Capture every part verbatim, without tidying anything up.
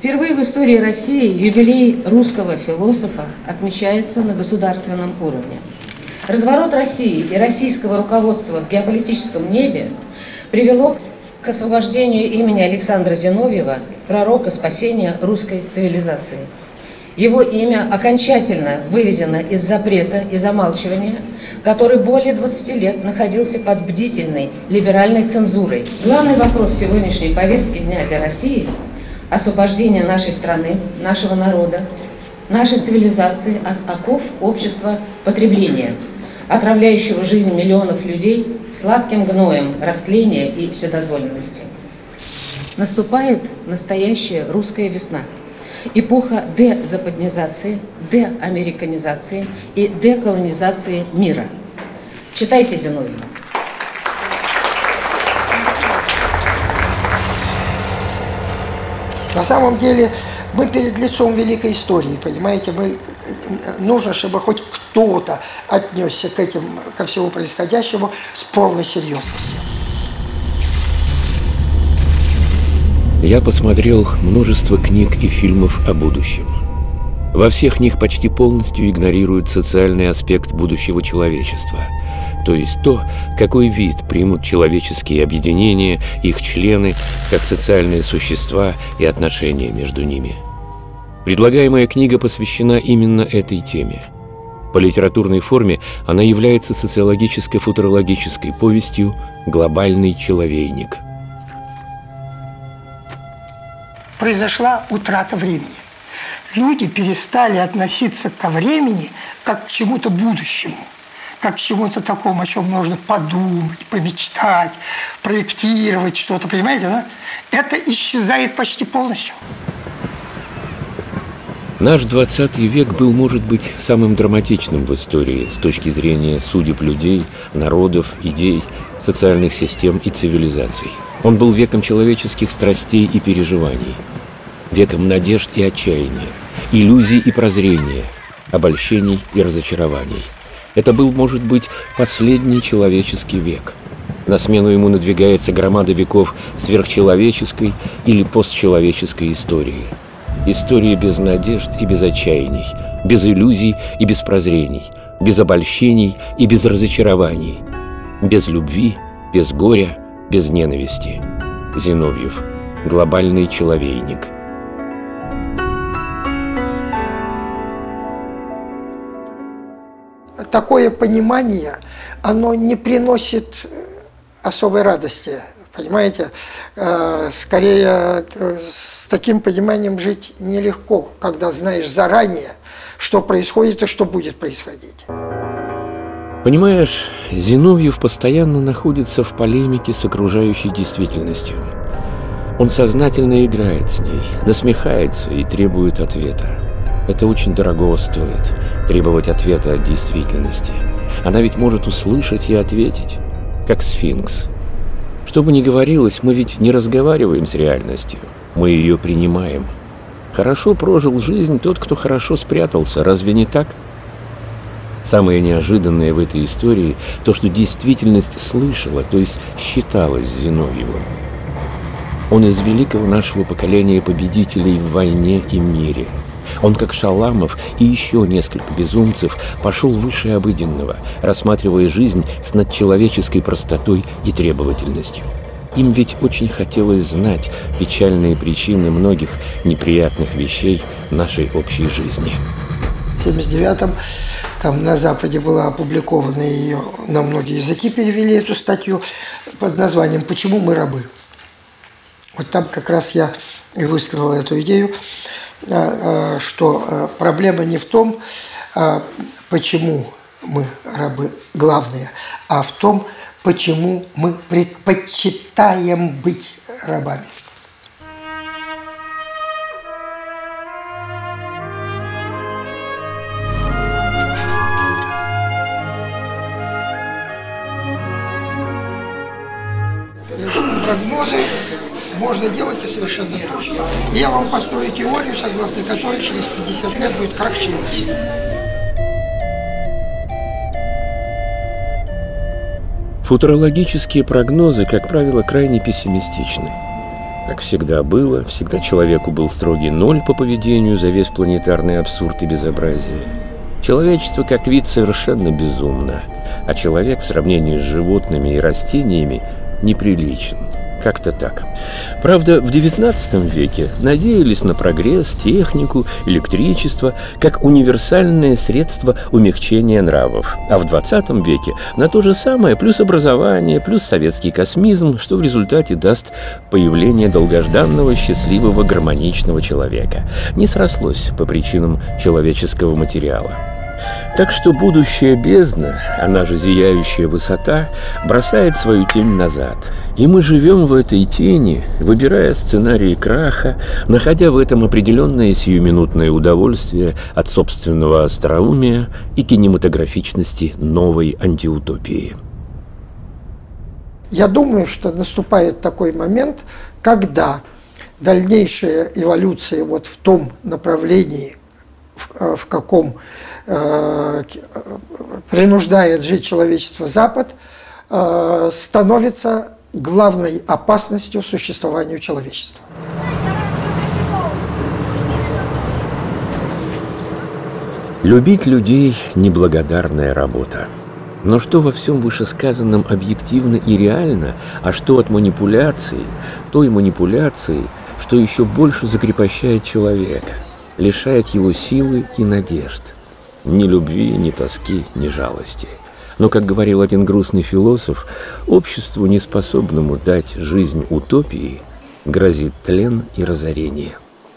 Впервые в истории России юбилей русского философа отмечается на государственном уровне. Разворот России и российского руководства в геополитическом небе привело к освобождению имени Александра Зиновьева, пророка спасения русской цивилизации. Его имя окончательно выведено из запрета и замалчивания, который более двадцати лет находился под бдительной либеральной цензурой. Главный вопрос сегодняшней повестки дня для России – освобождение нашей страны, нашего народа, нашей цивилизации от оков общества потребления, отравляющего жизнь миллионов людей сладким гноем растления и вседозволенности. Наступает настоящая русская весна. Эпоха дезападнизации, деамериканизации и деколонизации мира. Читайте Зиновьева. На самом деле мы перед лицом великой истории, понимаете, мы, нужно, чтобы хоть кто-то отнесся к этим, ко всему происходящему с полной серьезностью. Я посмотрел множество книг и фильмов о будущем. Во всех них почти полностью игнорируют социальный аспект будущего человечества, то есть то, какой вид примут человеческие объединения, их члены, как социальные существа и отношения между ними. Предлагаемая книга посвящена именно этой теме. По литературной форме она является социологическо-футурологической повестью «Глобальный человейник». Произошла утрата времени. Люди перестали относиться ко времени как к чему-то будущему, как к чему-то такому, о чем можно подумать, помечтать, проектировать что-то, понимаете, да? Это исчезает почти полностью. Наш двадцатый век был, может быть, самым драматичным в истории с точки зрения судеб людей, народов, идей, социальных систем и цивилизаций. Он был веком человеческих страстей и переживаний, веком надежд и отчаяния, иллюзий и прозрения, обольщений и разочарований. Это был, может быть, последний человеческий век. На смену ему надвигается громада веков сверхчеловеческой или постчеловеческой истории. История без надежд и без отчаяний, без иллюзий и без прозрений, без обольщений и без разочарований, без любви, без горя, без ненависти. Зиновьев. Глобальный человейник. Такое понимание, оно не приносит особой радости, понимаете? Скорее, с таким пониманием жить нелегко, когда знаешь заранее, что происходит и что будет происходить. Понимаешь, Зиновьев постоянно находится в полемике с окружающей действительностью. Он сознательно играет с ней, насмехается и требует ответа. Это очень дорого стоит – требовать ответа от действительности. Она ведь может услышать и ответить, как сфинкс. Что бы ни говорилось, мы ведь не разговариваем с реальностью, мы ее принимаем. Хорошо прожил жизнь тот, кто хорошо спрятался, разве не так? Самое неожиданное в этой истории – то, что действительность слышала, то есть считалась Зиновьевым. Он из великого нашего поколения победителей в войне и мире. Он, как Шаламов и еще несколько безумцев, пошел выше обыденного, рассматривая жизнь с надчеловеческой простотой и требовательностью. Им ведь очень хотелось знать печальные причины многих неприятных вещей нашей общей жизни. В семьдесят девятом там на Западе была опубликована, ее на многие языки перевели эту статью под названием «Почему мы рабы?». Вот там как раз я и высказал эту идею, что проблема не в том, почему мы рабы, главное, а в том, почему мы предпочитаем быть рабами. Прогнозы можно делать и совершенно точно. Я вам построю теорию, согласно которой через пятьдесят лет будет крах человечества. Футурологические прогнозы, как правило, крайне пессимистичны. как всегда было, всегда человеку был строгий ноль по поведению за весь планетарный абсурд и безобразие. Человечество как вид совершенно безумно, а человек в сравнении с животными и растениями неприличен. Как-то так. Правда, в девятнадцатом веке надеялись на прогресс, технику, электричество как универсальное средство умягчения нравов. А в двадцатом веке на то же самое плюс образование, плюс советский космизм, что в результате даст появление долгожданного, счастливого, гармоничного человека. Не срослось по причинам человеческого материала. Так что будущая бездна, она же зияющая высота, бросает свою тень назад. И мы живем в этой тени, выбирая сценарии краха, находя в этом определенное сиюминутное удовольствие от собственного остроумия и кинематографичности новой антиутопии. Я думаю, что наступает такой момент, когда дальнейшая эволюция вот в том направлении, в, в каком э, принуждает жить человечество Запад, э, становится главной опасностью существованию человечества. Любить людей – неблагодарная работа. Но что во всем вышесказанном объективно и реально, а что от манипуляции, той манипуляции, что еще больше закрепощает человека, лишает его силы и надежд. Ни любви, ни тоски, ни жалости. Но, как говорил один грустный философ, обществу, неспособному дать жизнь утопии, грозит тлен и разорение.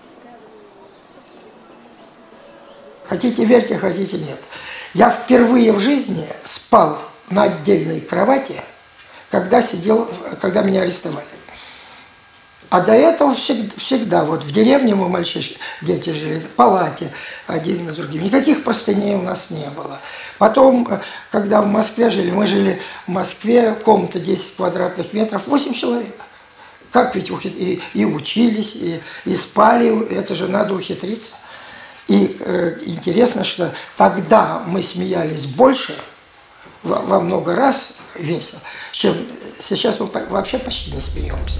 Хотите верьте, хотите нет. Я впервые в жизни спал на отдельной кровати, когда сидел, когда меня арестовали. А до этого всегда, всегда вот в деревне мы мальчишки, дети жили, в палате один на другим. Никаких простыней у нас не было. Потом, когда в Москве жили, мы жили в Москве, комната десять квадратных метров, восемь человек. Как ведь и, и учились, и, и спали, это же надо ухитриться. И э, интересно, что тогда мы смеялись больше, во, во много раз весело, чем сейчас мы вообще почти не смеемся.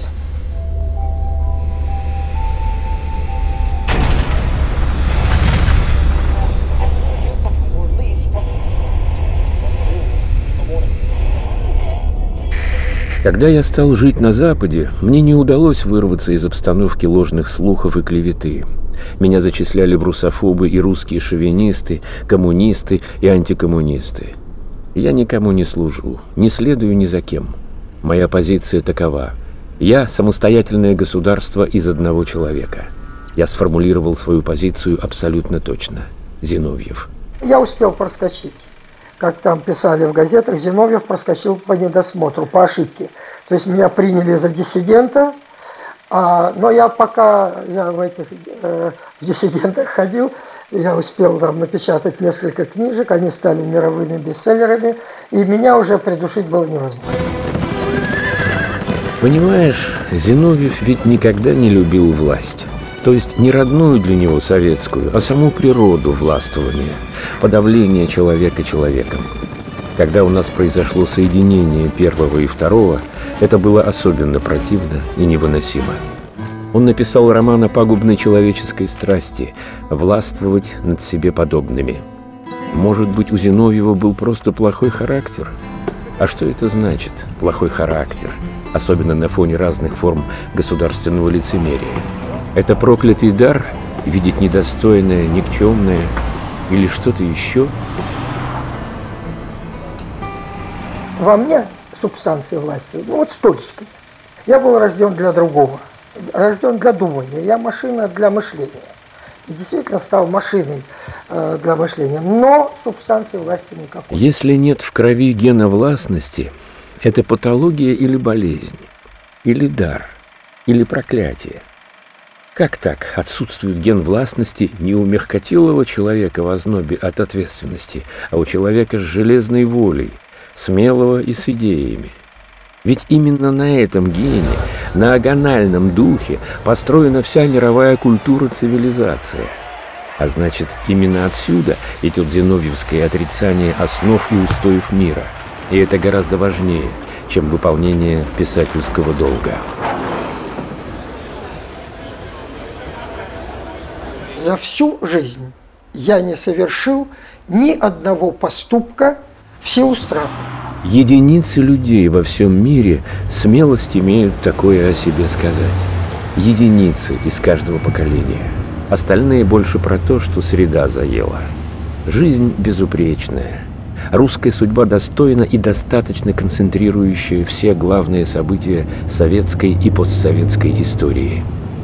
Когда я стал жить на Западе, мне не удалось вырваться из обстановки ложных слухов и клеветы. Меня зачисляли в русофобы и русские шовинисты, коммунисты и антикоммунисты. Я никому не служу, не следую ни за кем. Моя позиция такова. Я самостоятельное государство из одного человека. Я сформулировал свою позицию абсолютно точно. Зиновьев. Я успел проскочить. Как там писали в газетах, Зиновьев проскочил по недосмотру, по ошибке. То есть меня приняли за диссидента, а, но я пока я в этих э, в диссидентах ходил, я успел там напечатать несколько книжек, они стали мировыми бестселлерами, и меня уже придушить было невозможно. Понимаешь, Зиновьев ведь никогда не любил власть. То есть не родную для него советскую, а саму природу властвования, подавление человека человеком. Когда у нас произошло соединение первого и второго, это было особенно противно и невыносимо. Он написал роман о пагубной человеческой страсти – властвовать над себе подобными. Может быть, у Зиновьева был просто плохой характер? А что это значит – плохой характер? Особенно на фоне разных форм государственного лицемерия. Это проклятый дар – видеть недостойное, никчемное или что-то еще? Во мне субстанция власти, ну вот с точкой. Я был рожден для другого, рожден для думания, я машина для мышления. И действительно стал машиной э, для мышления, но субстанции власти никакой. Если нет в крови гена властности, это патология или болезнь, или дар, или проклятие. Как так отсутствует ген властности не у мягкотелого человека в ознобе от ответственности, а у человека с железной волей, смелого и с идеями? Ведь именно на этом гене, на агональном духе построена вся мировая культура, цивилизация. А значит, именно отсюда идет зиновьевское отрицание основ и устоев мира. И это гораздо важнее, чем выполнение писательского долга. за всю жизнь я не совершил ни одного поступка в силу страха. Единицы людей во всем мире смелость имеют такое о себе сказать. Единицы из каждого поколения. Остальные больше про то, что среда заела. Жизнь безупречная. Русская судьба достойна и достаточно концентрирующая все главные события советской и постсоветской истории.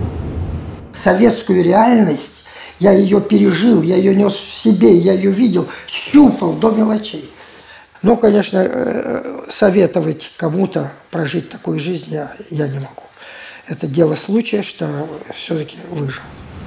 Советскую реальность, я ее пережил, я ее нес в себе, я ее видел, щупал до мелочей. Ну, конечно, советовать кому-то прожить такую жизнь я, я не могу. Это дело случая, что все-таки выжил.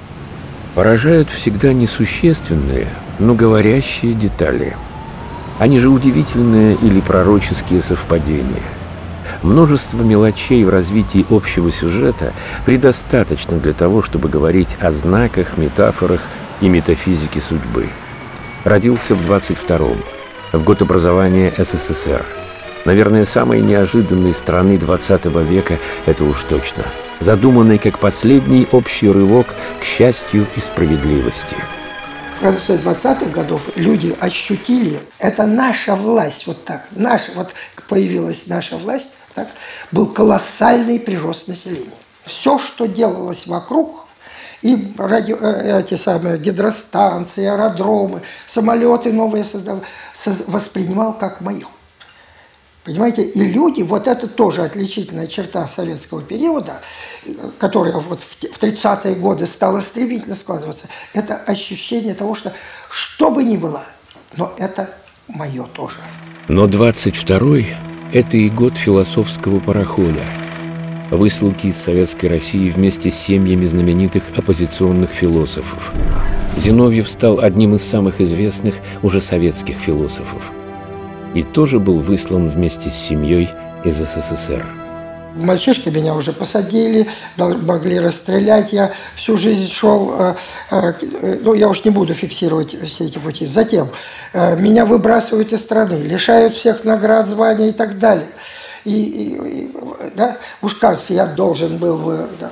Поражают всегда несущественные, но говорящие детали. Они же удивительные или пророческие совпадения. Множество мелочей в развитии общего сюжета предостаточно для того, чтобы говорить о знаках, метафорах и метафизике судьбы. Родился в двадцать втором, в год образования СССР. Наверное, самой неожиданной страны двадцатого века, это уж точно. Задуманной как последний общий рывок к счастью и справедливости. В конце двадцатых годов люди ощутили, это наша власть, вот так, наша, вот появилась наша власть, так, был колоссальный прирост населения. Все, что делалось вокруг, и радио, эти самые гидростанции, аэродромы, самолеты новые создавал, воспринимал как мое. Понимаете, и люди, вот это тоже отличительная черта советского периода, которая вот в тридцатые годы стала стремительно складываться, это ощущение того, что что бы ни было, но это мое тоже. Но двадцать второй – это и год философского парохода. Высылки из Советской России вместе с семьями знаменитых оппозиционных философов. Зиновьев стал одним из самых известных уже советских философов. И тоже был выслан вместе с семьей из СССР. Мальчишки меня уже посадили, могли расстрелять. Я всю жизнь шел, ну, я уж не буду фиксировать все эти пути. Затем меня выбрасывают из страны, лишают всех наград, званий и так далее. И, и, и да, уж кажется, я должен был бы... Да.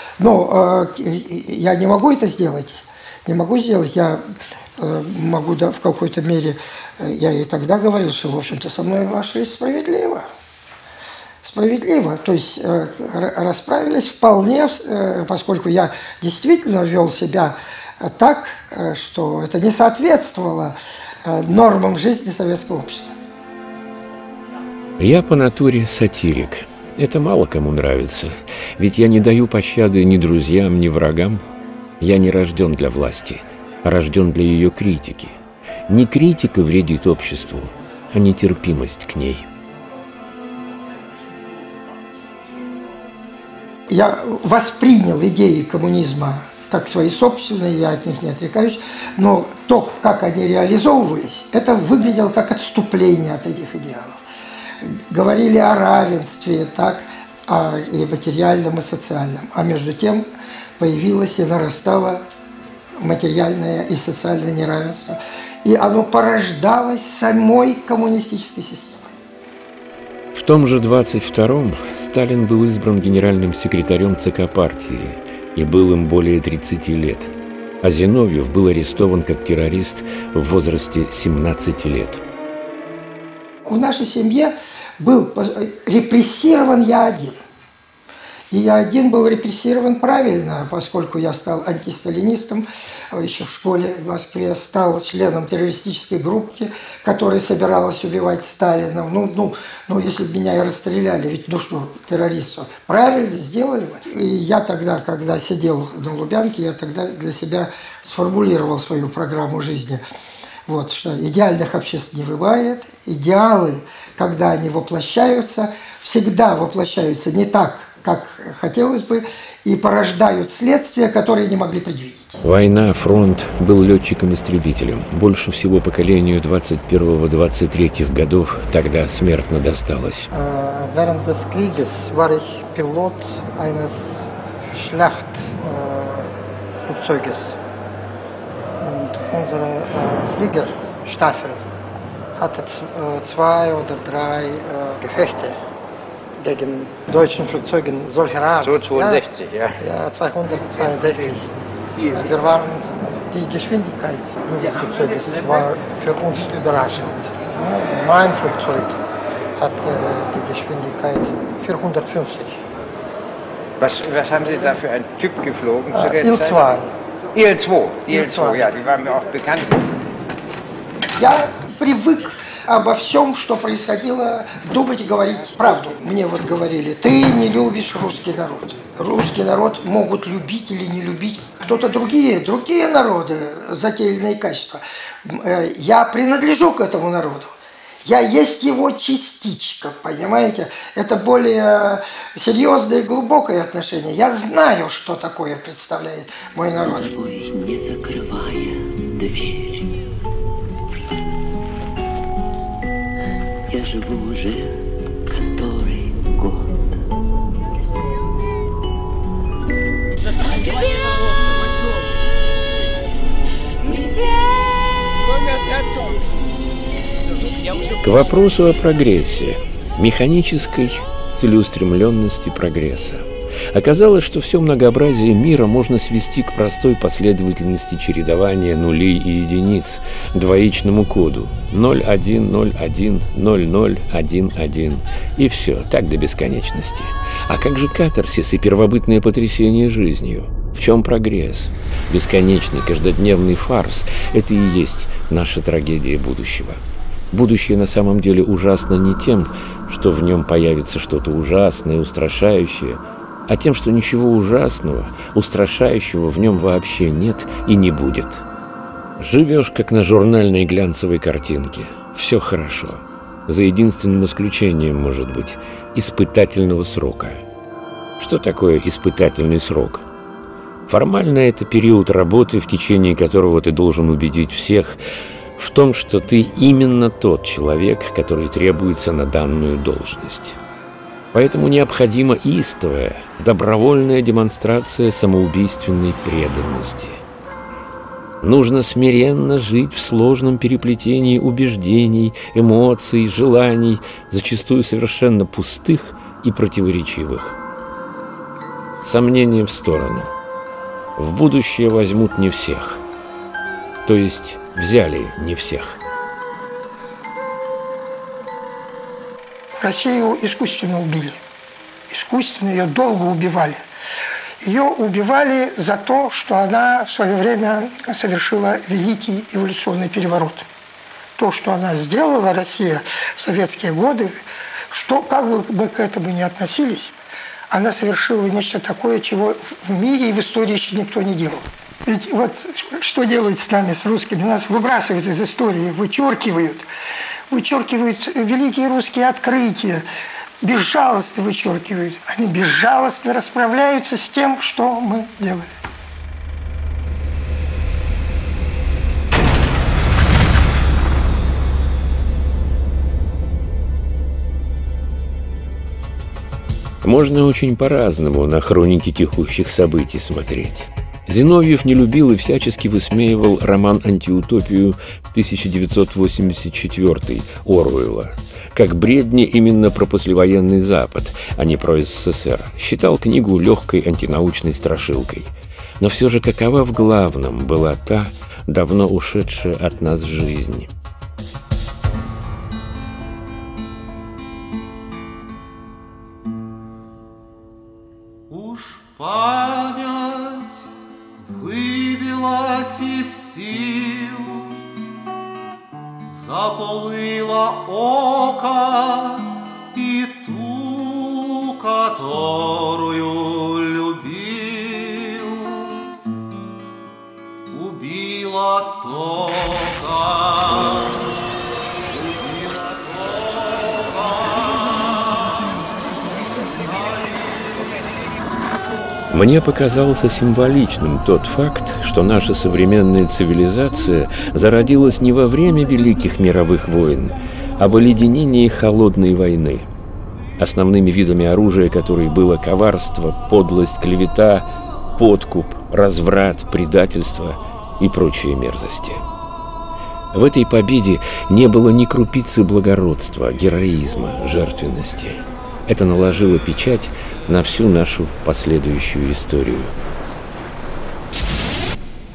Но я не могу это сделать. Не могу сделать. Я могу, да, в какой-то мере... Я и тогда говорил, что, в общем-то, со мной обошлись справедливо. Справедливо. То есть э, расправились вполне, э, поскольку я действительно вел себя так, э, что это не соответствовало э, нормам жизни советского общества. Я по натуре сатирик. Это мало кому нравится. Ведь я не даю пощады ни друзьям, ни врагам. Я не рожден для власти, а рожден для ее критики. Не критика вредит обществу, а нетерпимость к ней. Я воспринял идеи коммунизма как свои собственные, я от них не отрекаюсь, но то, как они реализовывались, это выглядело как отступление от этих идеалов. Говорили о равенстве, так, о, и материальном, и социальном, а между тем появилось и нарастало материальное и социальное неравенство. И оно порождалось самой коммунистической системой. В том же двадцать втором Сталин был избран генеральным секретарем ЦК партии и был им более тридцати лет. А Зиновьев был арестован как террорист в возрасте семнадцати лет. В нашей семье был репрессирован я один. И я один был репрессирован правильно, поскольку я стал антисталинистом, еще в школе в Москве, стал членом террористической группы, которая собиралась убивать Сталина. Ну, ну, ну если бы меня и расстреляли, ведь ну что, террористу, правильно сделали бы. И я тогда, когда сидел на Лубянке, я тогда для себя сформулировал свою программу жизни. Вот, что идеальных обществ не бывает, идеалы, когда они воплощаются, всегда воплощаются не так, как хотелось бы, и порождают следствия, которые не могли предвидеть. Война, фронт, был летчиком-истребителем. Больше всего поколению двадцать первого — двадцать третьих годов тогда смертно досталось. Während des Krieges war ich Pilot eines Schlachtflugzeuges. Und unsere Fliegerstaffel hatte zwei oder drei Gefechte gegen deutschen Flugzeugen solcher Art. zweihundertzweiundsechzig, ja. Ja, zweihundertzweiundsechzig. Wir waren die Geschwindigkeit dieses Flugzeuges war für uns überraschend. Mein Flugzeug hat die Geschwindigkeit vierhundertfünfzig. Was, was haben Sie da für ein Typ geflogen äh, zu der Il Zeit? zwei. Il zwei, Il zwei, ja, die waren mir auch bekannt. Я привык обо всем, что происходило, думать и говорить правду. Мне вот говорили, ты не любишь русский народ. Русский народ могут любить или не любить кто-то другие, другие народы, затерянные качества. Я принадлежу к этому народу. Я есть его частичка, понимаете? Это более серьезное и глубокое отношение. Я знаю, что такое представляет мой народ. Не закрывая дверь, я живу уже который год. К вопросу о прогрессе, механической целеустремленности прогресса. Оказалось, что все многообразие мира можно свести к простой последовательности чередования нулей и единиц, двоичному коду ноль один ноль один ноль ноль один один, и все, так до бесконечности. А как же катарсис и первобытное потрясение жизнью? В чем прогресс? Бесконечный каждодневный фарс – это и есть наша трагедия будущего. Будущее на самом деле ужасно не тем, что в нем появится что-то ужасное, устрашающее, а тем, что ничего ужасного, устрашающего в нем вообще нет и не будет. Живешь, как на журнальной глянцевой картинке. Все хорошо. За единственным исключением, может быть, испытательного срока. Что такое испытательный срок? Формально это период работы, в течение которого ты должен убедить всех в том, что ты именно тот человек, который требуется на данную должность. Поэтому необходима истовая, добровольная демонстрация самоубийственной преданности. Нужно смиренно жить в сложном переплетении убеждений, эмоций, желаний, зачастую совершенно пустых и противоречивых. Сомнения в сторону. В будущее возьмут не всех. То есть взяли не всех. Россию искусственно убили. Искусственно ее долго убивали. Ее убивали за то, что она в свое время совершила великий эволюционный переворот. То, что она сделала, Россия, в советские годы, что, как бы мы к этому ни относились, она совершила нечто такое, чего в мире и в истории еще никто не делал. Ведь вот что делают с нами, с русскими? Нас выбрасывают из истории, вычеркивают. Вычеркивают великие русские открытия, безжалостно вычеркивают. Они безжалостно расправляются с тем, что мы делали. Можно очень по-разному на хроники текущих событий смотреть. Зиновьев не любил и всячески высмеивал роман-антиутопию тысяча девятьсот восемьдесят четвёртый Оруэлла, как бредни именно про послевоенный Запад, а не про СССР. Считал книгу легкой антинаучной страшилкой. Но все же какова в главном была та, давно ушедшая от нас жизнь? Уж память выбилась из сил, заплыло око и ту, которую любил, убила тока. Мне показался символичным тот факт, что наша современная цивилизация зародилась не во время великих мировых войн, а в оледенении холодной войны. Основными видами оружия, которые было коварство, подлость, клевета, подкуп, разврат, предательство и прочие мерзости. В этой победе не было ни крупицы благородства, героизма, жертвенности. Это наложило печать на всю нашу последующую историю.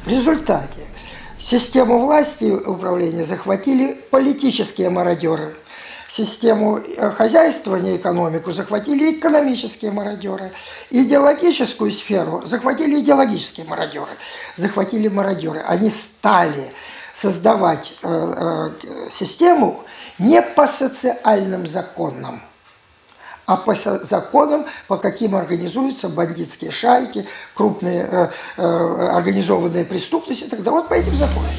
В результате систему власти и управления захватили политические мародеры. Систему хозяйствования и экономику захватили экономические мародеры. Идеологическую сферу захватили идеологические мародеры. Захватили мародеры. Они стали создавать э, э, систему не по социальным законам, а по законам, по каким организуются бандитские шайки, крупные э, э, организованные преступности. Тогда вот по этим законам.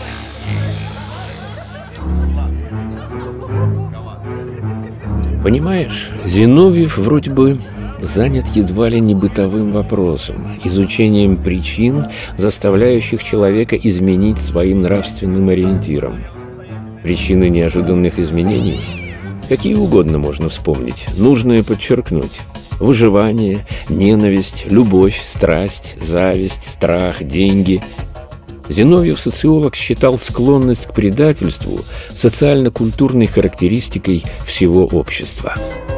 Понимаешь, Зиновьев вроде бы занят едва ли не бытовым вопросом, изучением причин, заставляющих человека изменить своим нравственным ориентиром. Причины неожиданных изменений? Какие угодно можно вспомнить, нужное подчеркнуть. Выживание, ненависть, любовь, страсть, зависть, страх, деньги. Зиновьев, социолог, считал склонность к предательству социально-культурной характеристикой всего общества.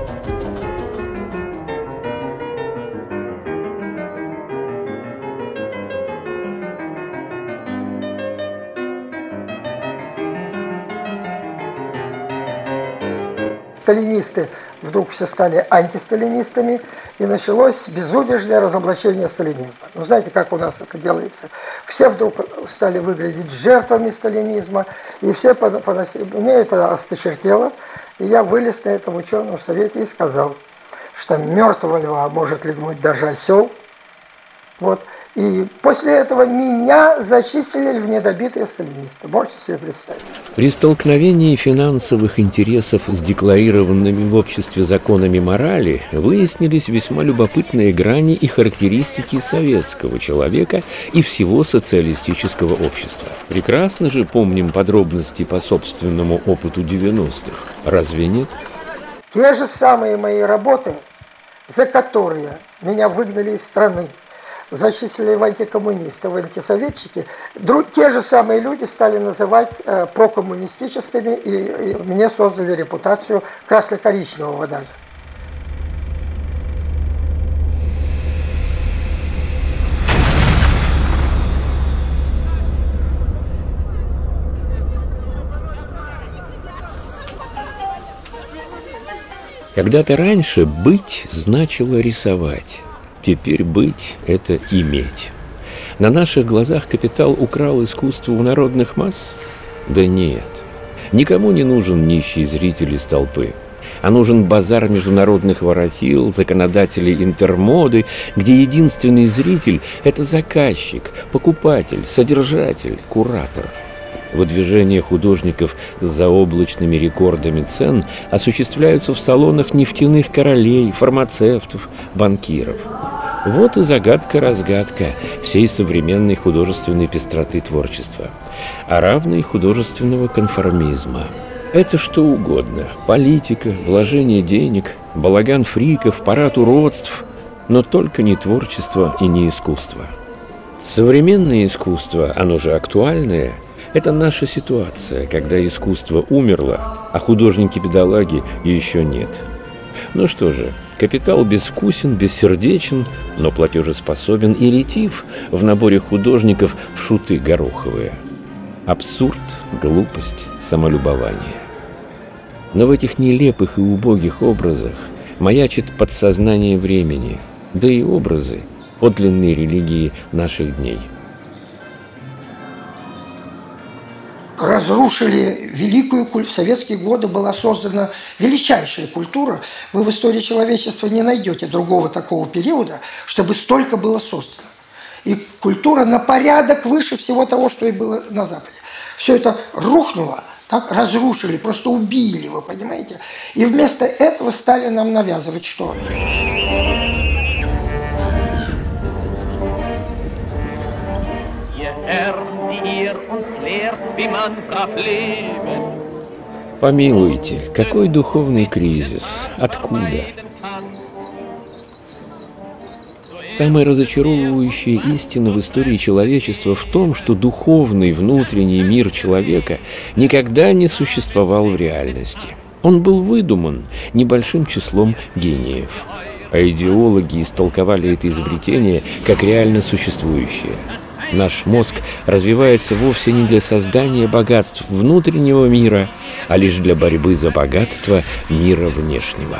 Сталинисты вдруг все стали антисталинистами, и началось безудержное разоблачение сталинизма. Ну, знаете, как у нас это делается? Все вдруг стали выглядеть жертвами сталинизма, и все поносили. Мне это осточертело, и я вылез на этом ученом совете и сказал, что мертвого льва может легнуть даже осел. Вот. И после этого меня зачислили в недобитые сталинисты. Можете себе представить? При столкновении финансовых интересов с декларированными в обществе законами морали выяснились весьма любопытные грани и характеристики советского человека и всего социалистического общества. Прекрасно же помним подробности по собственному опыту девяностых. Разве нет? Те же самые мои работы, за которые меня выгнали из страны, зачислили в антикоммунисты, в антисоветчики, друг, те же самые люди стали называть э, прокоммунистическими, и, и мне создали репутацию красно-коричневого даже. Когда-то раньше быть значило рисовать. Теперь быть – это иметь. На наших глазах капитал украл искусство у народных масс? Да нет. Никому не нужен нищий зритель из толпы. А нужен базар международных воротил, законодателей интермоды, где единственный зритель – это заказчик, покупатель, содержатель, куратор. Выдвижения художников с заоблачными рекордами цен осуществляются в салонах нефтяных королей, фармацевтов, банкиров. Вот и загадка-разгадка всей современной художественной пестроты творчества, а равно и художественного конформизма. Это что угодно – политика, вложение денег, балаган фриков, парад уродств, но только не творчество и не искусство. Современное искусство, оно же актуальное – это наша ситуация, когда искусство умерло, а художники-педагоги еще нет. Ну что же, капитал безвкусен, бессердечен, но платежеспособен и ретив в наборе художников в шуты гороховые. Абсурд, глупость, самолюбование. Но в этих нелепых и убогих образах маячит подсознание времени, да и образы подлинной религии наших дней. Разрушили великую культуру. В советские годы была создана величайшая культура. Вы в истории человечества не найдете другого такого периода, чтобы столько было создано. И культура на порядок выше всего того, что и было на Западе. Все это рухнуло, так разрушили, просто убили, вы понимаете? И вместо этого стали нам навязывать что? Помилуйте, какой духовный кризис? Откуда? Самая разочаровывающая истина в истории человечества в том, что духовный внутренний мир человека никогда не существовал в реальности. Он был выдуман небольшим числом гениев. А идеологи истолковали это изобретение как реально существующее. наш мозг развивается вовсе не для создания богатств внутреннего мира, а лишь для борьбы за богатство мира внешнего.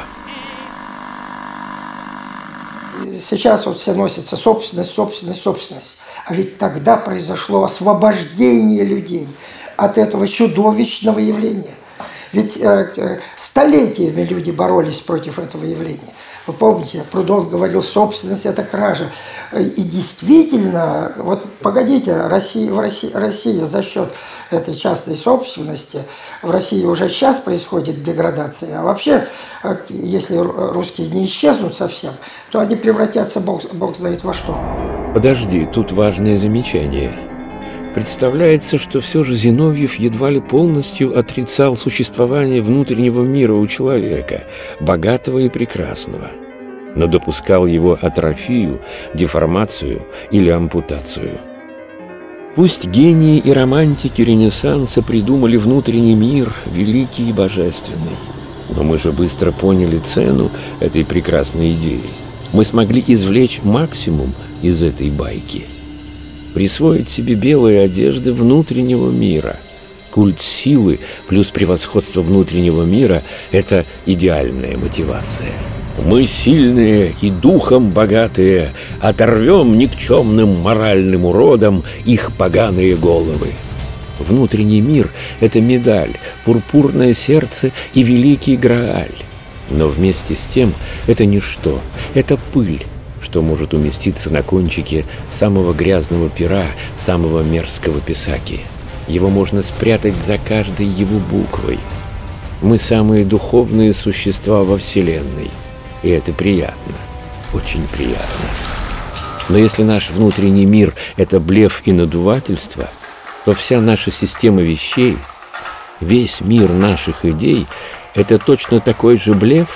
Сейчас вот все носится собственность, собственность, собственность. А ведь тогда произошло освобождение людей от этого чудовищного явления. Ведь э, э, столетиями люди боролись против этого явления. Вы помните, Прудон говорил, собственность – это кража. И действительно, вот погодите, Россия, в России, Россия за счет этой частной собственности, в России уже сейчас происходит деградация, а вообще, если русские не исчезнут совсем, то они превратятся, бог, бог знает во что. Подожди, тут важное замечание. Представляется, что все же Зиновьев едва ли полностью отрицал существование внутреннего мира у человека, богатого и прекрасного, но допускал его атрофию, деформацию или ампутацию. Пусть гении и романтики Ренессанса придумали внутренний мир, великий и божественный, но мы же быстро поняли цену этой прекрасной идеи. Мы смогли извлечь максимум из этой байки. Присвоить себе белые одежды внутреннего мира. Культ силы плюс превосходство внутреннего мира – это идеальная мотивация. Мы сильные и духом богатые, оторвем никчемным моральным уродам их поганые головы. Внутренний мир – это медаль, пурпурное сердце и великий Грааль. Но вместе с тем это ничто, это пыль, что может уместиться на кончике самого грязного пера, самого мерзкого писаки. Его можно спрятать за каждой его буквой. Мы самые духовные существа во Вселенной, и это приятно, очень приятно. Но если наш внутренний мир – это блеф и надувательство, то вся наша система вещей, весь мир наших идей – это точно такой же блеф.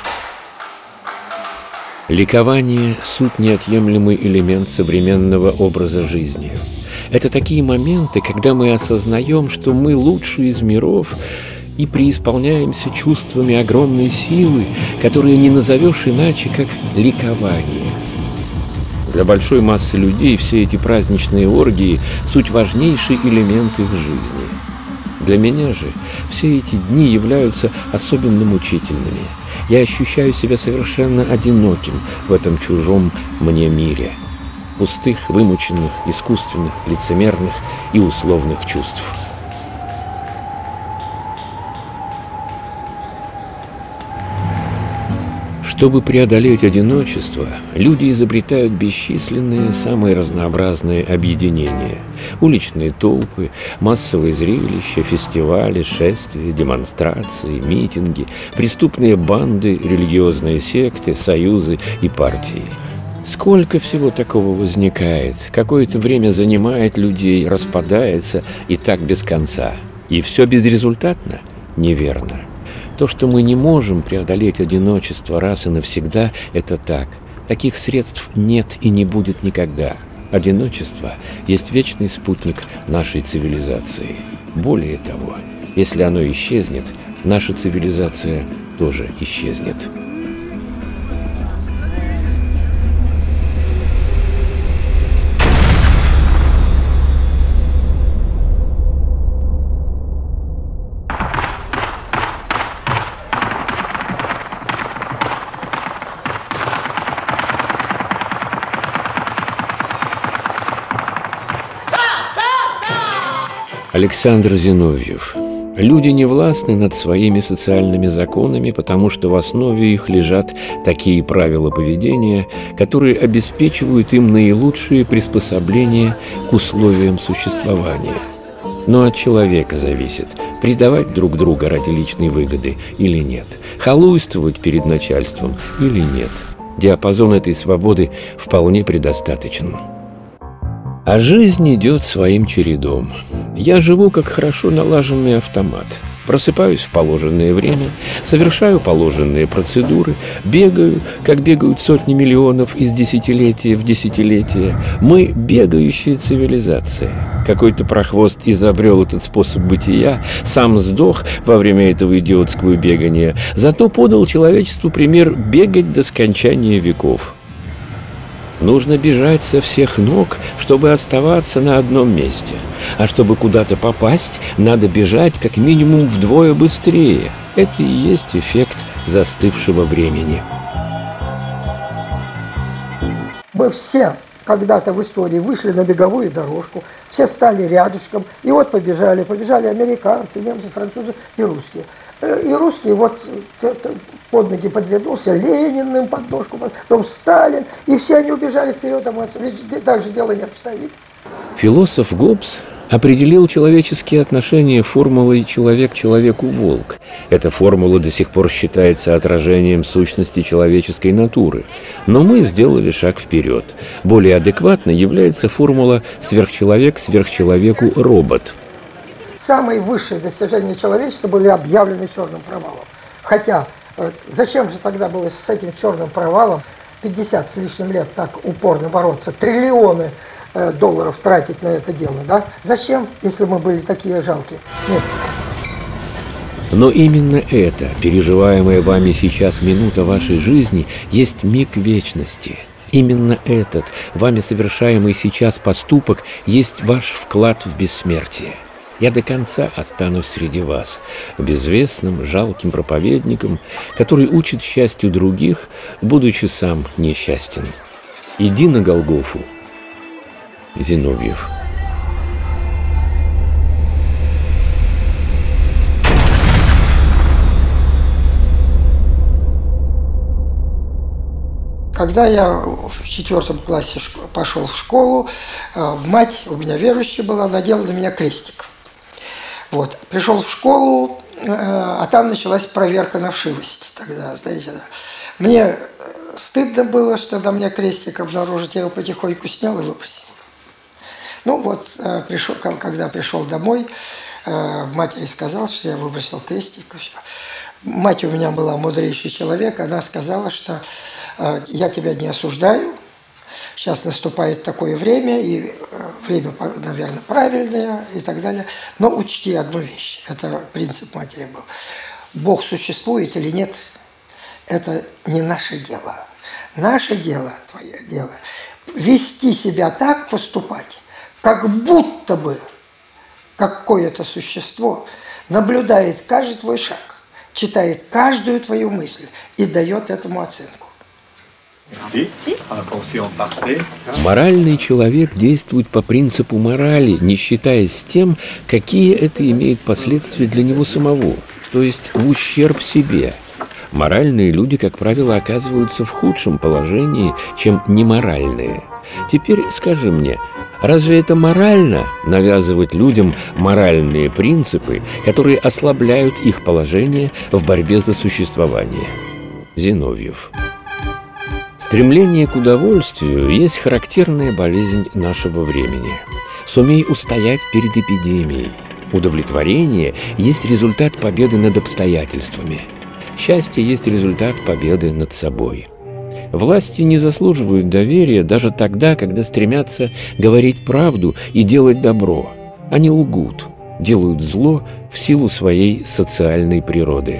Ликование – суть неотъемлемый элемент современного образа жизни. Это такие моменты, когда мы осознаем, что мы лучшие из миров и преисполняемся чувствами огромной силы, которые не назовешь иначе, как ликование. Для большой массы людей все эти праздничные оргии – суть важнейший элемент их жизни. Для меня же все эти дни являются особенно мучительными. Я ощущаю себя совершенно одиноким в этом чужом мне мире. Пустых, вымученных, искусственных, лицемерных и условных чувств. Чтобы преодолеть одиночество, люди изобретают бесчисленные, самые разнообразные объединения. Уличные толпы, массовые зрелища, фестивали, шествия, демонстрации, митинги, преступные банды, религиозные секты, союзы и партии. Сколько всего такого возникает, какое-то время занимает людей, распадается и так без конца. И все безрезультатно? Неверно. То, что мы не можем преодолеть одиночество раз и навсегда, это так. Таких средств нет и не будет никогда. Одиночество есть вечный спутник нашей цивилизации. Более того, если оно исчезнет, наша цивилизация тоже исчезнет. Александр Зиновьев. Люди не властны над своими социальными законами, потому что в основе их лежат такие правила поведения, которые обеспечивают им наилучшие приспособления к условиям существования. Но от человека зависит, предавать друг друга ради личной выгоды или нет, халуйствовать перед начальством или нет. Диапазон этой свободы вполне предостаточен. А жизнь идет своим чередом. Я живу как хорошо налаженный автомат. Просыпаюсь в положенное время, совершаю положенные процедуры, бегаю, как бегают сотни миллионов из десятилетия в десятилетие. Мы – бегающая цивилизация. Какой-то прохвост изобрел этот способ бытия, сам сдох во время этого идиотского бегания, зато подал человечеству пример бегать до скончания веков. Нужно бежать со всех ног, чтобы оставаться на одном месте. А чтобы куда-то попасть, надо бежать как минимум вдвое быстрее. Это и есть эффект застывшего времени. Мы все когда-то в истории вышли на беговую дорожку, все стали рядышком, и вот побежали, побежали американцы, немцы, французы и русские. И русские вот под ноги подвернулся, Ленин им под ножку, потом Сталин, и все они убежали вперед, а мы так же дело не обстоит. Философ Гоббс определил человеческие отношения формулой «человек человеку волк». Эта формула до сих пор считается отражением сущности человеческой натуры. Но мы сделали шаг вперед. Более адекватной является формула «сверхчеловек сверхчеловеку робот». Самые высшие достижения человечества были объявлены черным провалом. Хотя, зачем же тогда было с этим черным провалом пятьдесят с лишним лет так упорно бороться, триллионы долларов тратить на это дело, да? Зачем, если мы были такие жалкие? Нет. Но именно это, переживаемая вами сейчас минута вашей жизни, есть миг вечности. Именно этот, вами совершаемый сейчас поступок, есть ваш вклад в бессмертие. Я до конца останусь среди вас, безвестным, жалким проповедником, который учит счастью других, будучи сам несчастен. Иди на Голгофу. Зиновьев. Когда я в четвертом классе пошел в школу, мать у меня верующая была, надела на меня крестик. Вот. Пришел в школу, а там началась проверка на вшивость. Тогда, знаете, мне стыдно было, что на мне крестик обнаружить, я его потихоньку снял и выбросил. Ну вот, пришел, когда пришел домой, матери сказал, что я выбросил крестик. Мать у меня была мудрейший человек, она сказала, что я тебя не осуждаю, сейчас наступает такое время, и время, наверное, правильное и так далее. Но учти одну вещь, это принцип матери был. Бог существует или нет, это не наше дело. Наше дело, твое дело, вести себя так, поступать, как будто бы какое-то существо наблюдает каждый твой шаг, читает каждую твою мысль и дает этому оценку. Моральный человек действует по принципу морали, не считаясь с тем, какие это имеет последствия для него самого, то есть в ущерб себе. Моральные люди, как правило, оказываются в худшем положении, чем неморальные. Теперь скажи мне, разве это морально навязывать людям моральные принципы, которые ослабляют их положение в борьбе за существование? Зиновьев. Стремление к удовольствию есть характерная болезнь нашего времени. Сумей устоять перед эпидемией. Удовлетворение есть результат победы над обстоятельствами. Счастье есть результат победы над собой. Власти не заслуживают доверия даже тогда, когда стремятся говорить правду и делать добро. Они лгут, делают зло в силу своей социальной природы.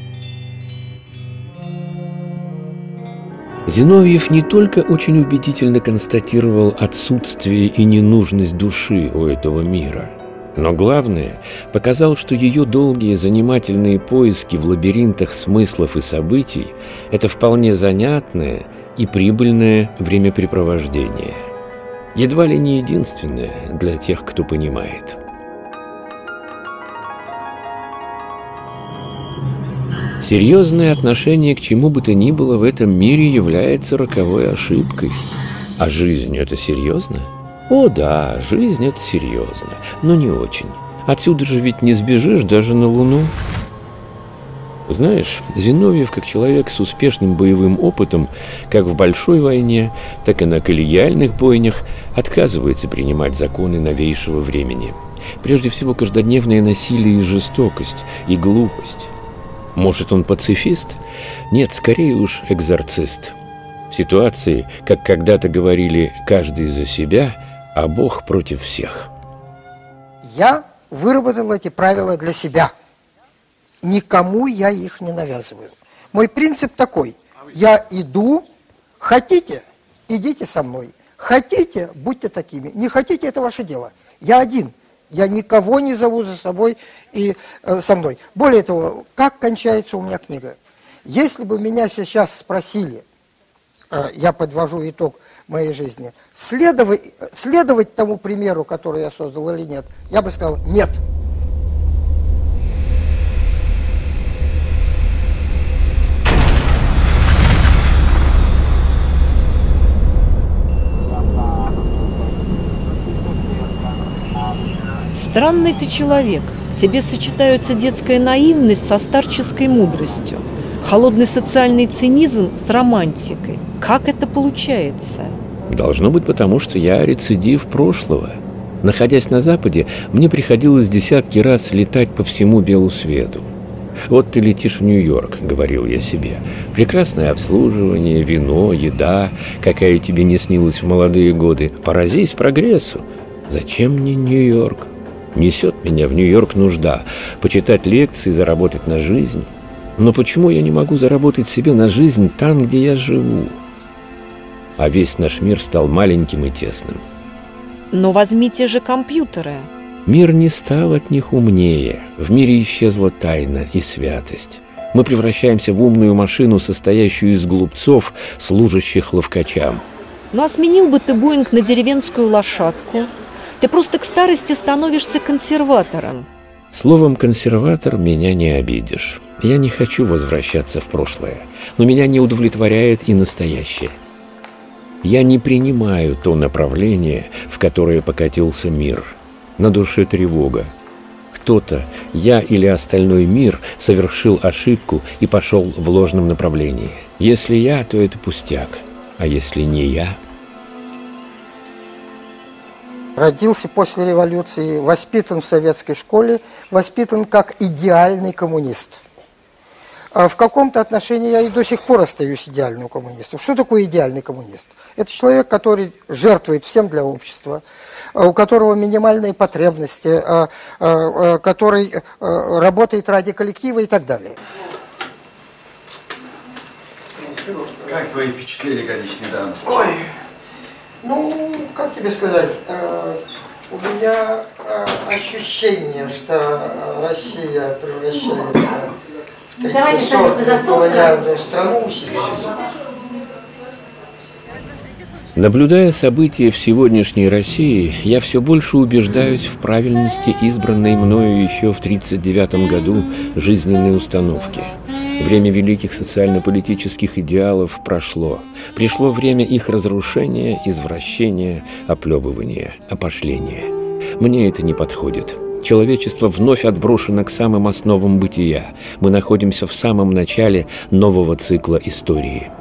Зиновьев не только очень убедительно констатировал отсутствие и ненужность души у этого мира, но главное, показал, что ее долгие занимательные поиски в лабиринтах смыслов и событий – это вполне занятное и прибыльное времяпрепровождение. Едва ли не единственное для тех, кто понимает. Серьезное отношение к чему бы то ни было в этом мире является роковой ошибкой. А жизнь – это серьезно? О да, жизнь – это серьезно, но не очень. Отсюда же ведь не сбежишь даже на Луну. Знаешь, Зиновьев, как человек с успешным боевым опытом, как в большой войне, так и на коллегиальных бойнях, отказывается принимать законы новейшего времени. Прежде всего, каждодневное насилие и жестокость, и глупость. Может, он пацифист? Нет, скорее уж экзорцист. В ситуации, как когда-то говорили «каждый за себя», а Бог против всех. Я выработал эти правила для себя. Никому я их не навязываю. Мой принцип такой. Я иду, хотите, идите со мной. Хотите, будьте такими. Не хотите, это ваше дело. Я один. Я никого не зову за собой и э, со мной. Более того, как кончается у меня книга? Если бы меня сейчас спросили, э, я подвожу итог моей жизни, следовать, следовать тому примеру, который я создал или нет, я бы сказал нет. Странный ты человек. В тебе сочетаются детская наивность со старческой мудростью, холодный социальный цинизм с романтикой. Как это получается? Должно быть потому, что я рецидив прошлого. Находясь на Западе, мне приходилось десятки раз летать по всему белу свету. Вот ты летишь в Нью-Йорк, говорил я себе. Прекрасное обслуживание, вино, еда, какая тебе не снилась в молодые годы. Поразись прогрессу. Зачем мне Нью-Йорк? Несет меня в Нью-Йорк нужда почитать лекции, заработать на жизнь. Но почему я не могу заработать себе на жизнь там, где я живу? А весь наш мир стал маленьким и тесным. Но возьмите же компьютеры. Мир не стал от них умнее. В мире исчезла тайна и святость. Мы превращаемся в умную машину, состоящую из глупцов, служащих ловкачам. Ну а сменил бы ты Боинг на деревенскую лошадку? Ты просто к старости становишься консерватором. Словом «консерватор» меня не обидишь. Я не хочу возвращаться в прошлое, но меня не удовлетворяет и настоящее. Я не принимаю то направление, в которое покатился мир. На душе тревога. Кто-то, я или остальной мир, совершил ошибку и пошел в ложном направлении. Если я, то это пустяк, а если не я... Родился после революции, воспитан в советской школе, воспитан как идеальный коммунист. А в каком-то отношении я и до сих пор остаюсь идеальным коммунистом. Что такое идеальный коммунист? Это человек, который жертвует всем для общества, у которого минимальные потребности, который работает ради коллектива и так далее. Как твои впечатления годичной давности? Ой, ну, как тебе сказать, у меня ощущение, что Россия превращается в третьесортную колониальную страну. Наблюдая события в сегодняшней России, я все больше убеждаюсь в правильности избранной мною еще в тридцать девятом году жизненной установки. Время великих социально-политических идеалов прошло. Пришло время их разрушения, извращения, оплебывания, опошления. Мне это не подходит. Человечество вновь отброшено к самым основам бытия. Мы находимся в самом начале нового цикла истории.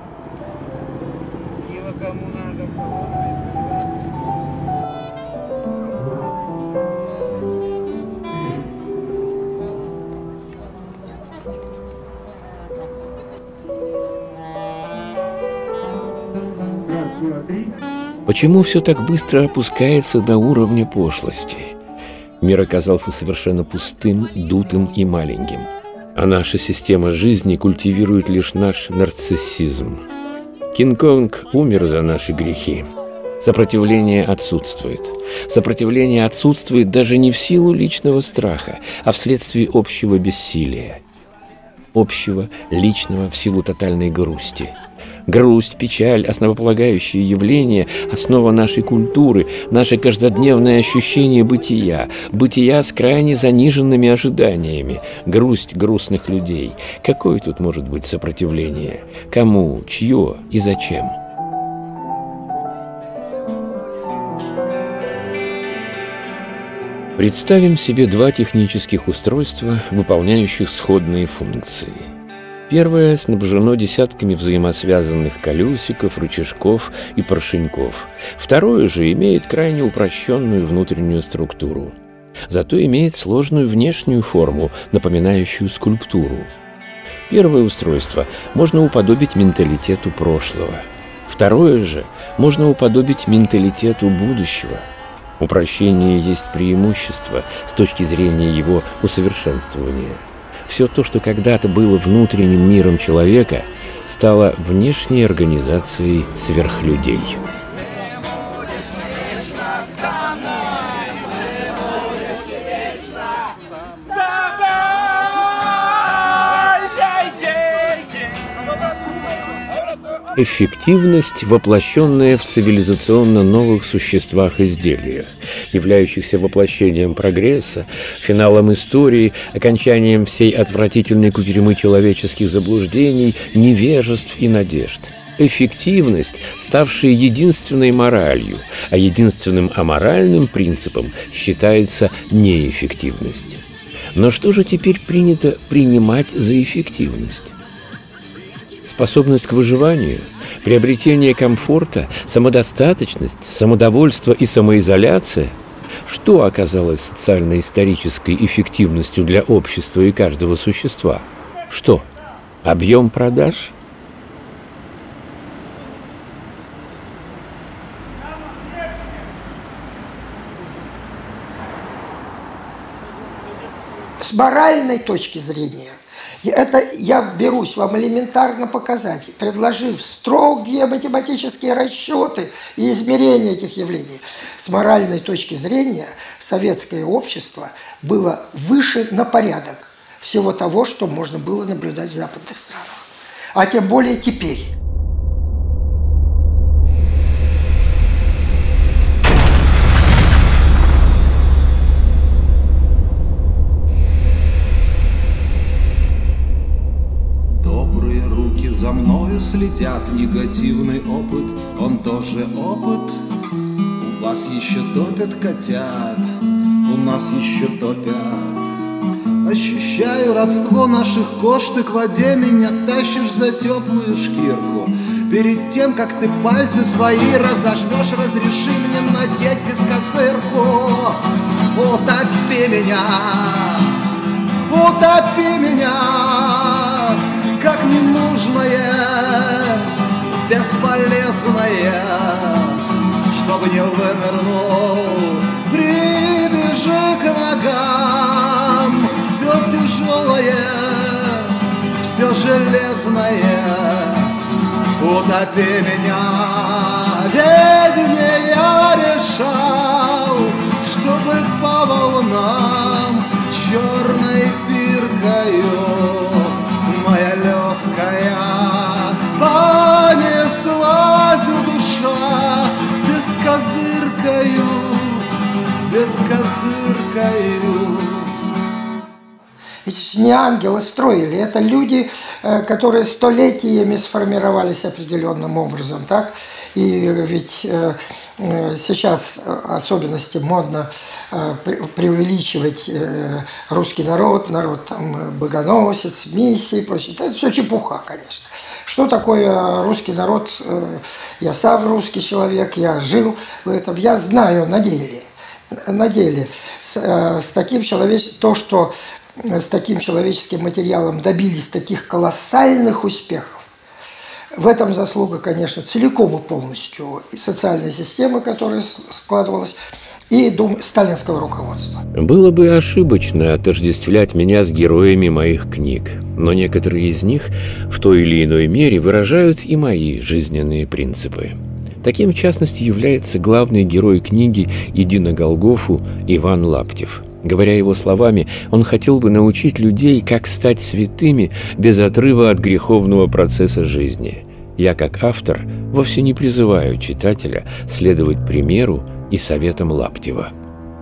Почему все так быстро опускается до уровня пошлости? Мир оказался совершенно пустым, дутым и маленьким. А наша система жизни культивирует лишь наш нарциссизм. Кинг-Конг умер за наши грехи. Сопротивление отсутствует. Сопротивление отсутствует даже не в силу личного страха, а вследствие общего бессилия. Общего, личного в силу тотальной грусти. Грусть, печаль, основополагающие явления, основа нашей культуры, наше каждодневное ощущение бытия, бытия с крайне заниженными ожиданиями, грусть грустных людей. Какое тут может быть сопротивление? Кому, чье и зачем? Представим себе два технических устройства, выполняющих сходные функции. Первое снабжено десятками взаимосвязанных колесиков, рычажков и поршеньков. Второе же имеет крайне упрощенную внутреннюю структуру. Зато имеет сложную внешнюю форму, напоминающую скульптуру. Первое устройство можно уподобить менталитету прошлого. Второе же можно уподобить менталитету будущего. Упрощение есть преимущество с точки зрения его усовершенствования. Все то, что когда-то было внутренним миром человека, стала внешней организацией сверхлюдей. Эффективность, воплощенная в цивилизационно новых существах-изделиях, являющихся воплощением прогресса, финалом истории, окончанием всей отвратительной кутерьмы человеческих заблуждений, невежеств и надежд. Эффективность, ставшая единственной моралью, а единственным аморальным принципом считается неэффективность. Но что же теперь принято принимать за эффективность? Способность к выживанию, приобретение комфорта, самодостаточность, самодовольство и самоизоляция? Что оказалось социально-исторической эффективностью для общества и каждого существа? Что? Объем продаж? С моральной точки зрения, это я берусь вам элементарно показать, предложив строгие математические расчеты и измерения этих явлений. С моральной точки зрения советское общество было выше на порядок всего того, что можно было наблюдать в западных странах. А тем более теперь. За мною следят, негативный опыт, он тоже опыт. У вас еще топят котят, у нас еще топят. Ощущаю родство наших кож, ты к воде меня тащишь за теплую шкирку. Перед тем, как ты пальцы свои разожмешь, разреши мне надеть бескозырку. Утопи меня, утопи меня, как ненужное, бесполезное, чтобы не вынырнул. Прибежи к ногам, все тяжелое, все железное, утопи меня. Ведь не я решал, чтобы по волнам черной пиркою моя легкая понеслась душа бескозыркою, бескозыркою. Ведь не ангелы строили, это люди, которые столетиями сформировались определенным образом, так? И ведь сейчас особенности модно преувеличивать русский народ, народ там богоносец, миссии и прочее. Это все чепуха, конечно. Что такое русский народ? Я сам русский человек, я жил в этом, я знаю на деле. На деле с, с таким человеческим, то, что с таким человеческим материалом добились таких колоссальных успехов, в этом заслуга, конечно, целиком и полностью и социальной системы, которая складывалась, и дум сталинского руководства. Было бы ошибочно отождествлять меня с героями моих книг, но некоторые из них в той или иной мере выражают и мои жизненные принципы. Таким, в частности, является главный герой книги «Иди на Голгофу» Иван Лаптев. Говоря его словами, он хотел бы научить людей, как стать святыми без отрыва от греховного процесса жизни. Я, как автор, вовсе не призываю читателя следовать примеру и советам Лаптева.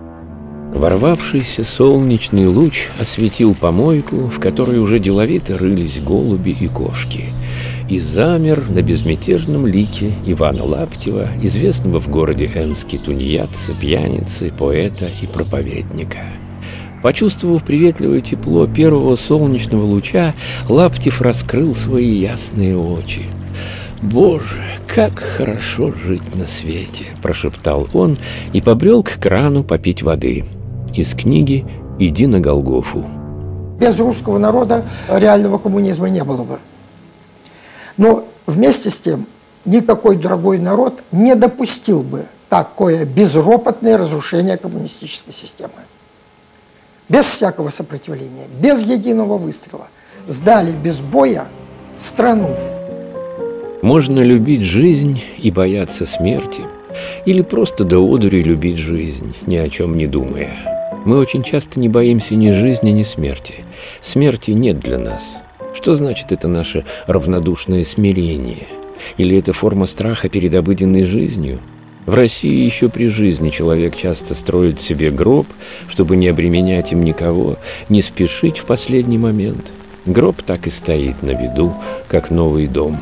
Ворвавшийся солнечный луч осветил помойку, в которой уже деловито рылись голуби и кошки, и замер на безмятежном лике Ивана Лаптева, известного в городе Энске тунеядца, пьяницы, поэта и проповедника. Почувствовав приветливое тепло первого солнечного луча, Лаптев раскрыл свои ясные очи. «Боже, как хорошо жить на свете!» – прошептал он и побрел к крану попить воды. Из книги «Иди на Голгофу». Без русского народа реального коммунизма не было бы. Но вместе с тем никакой другой народ не допустил бы такое безропотное разрушение коммунистической системы. Без всякого сопротивления, без единого выстрела. Сдали без боя страну. Можно любить жизнь и бояться смерти, или просто до одури любить жизнь, ни о чем не думая. Мы очень часто не боимся ни жизни, ни смерти. Смерти нет для нас. Что значит это наше равнодушное смирение? Или это форма страха перед обыденной жизнью? В России еще при жизни человек часто строит себе гроб, чтобы не обременять им никого, не спешить в последний момент. Гроб так и стоит на виду, как новый дом.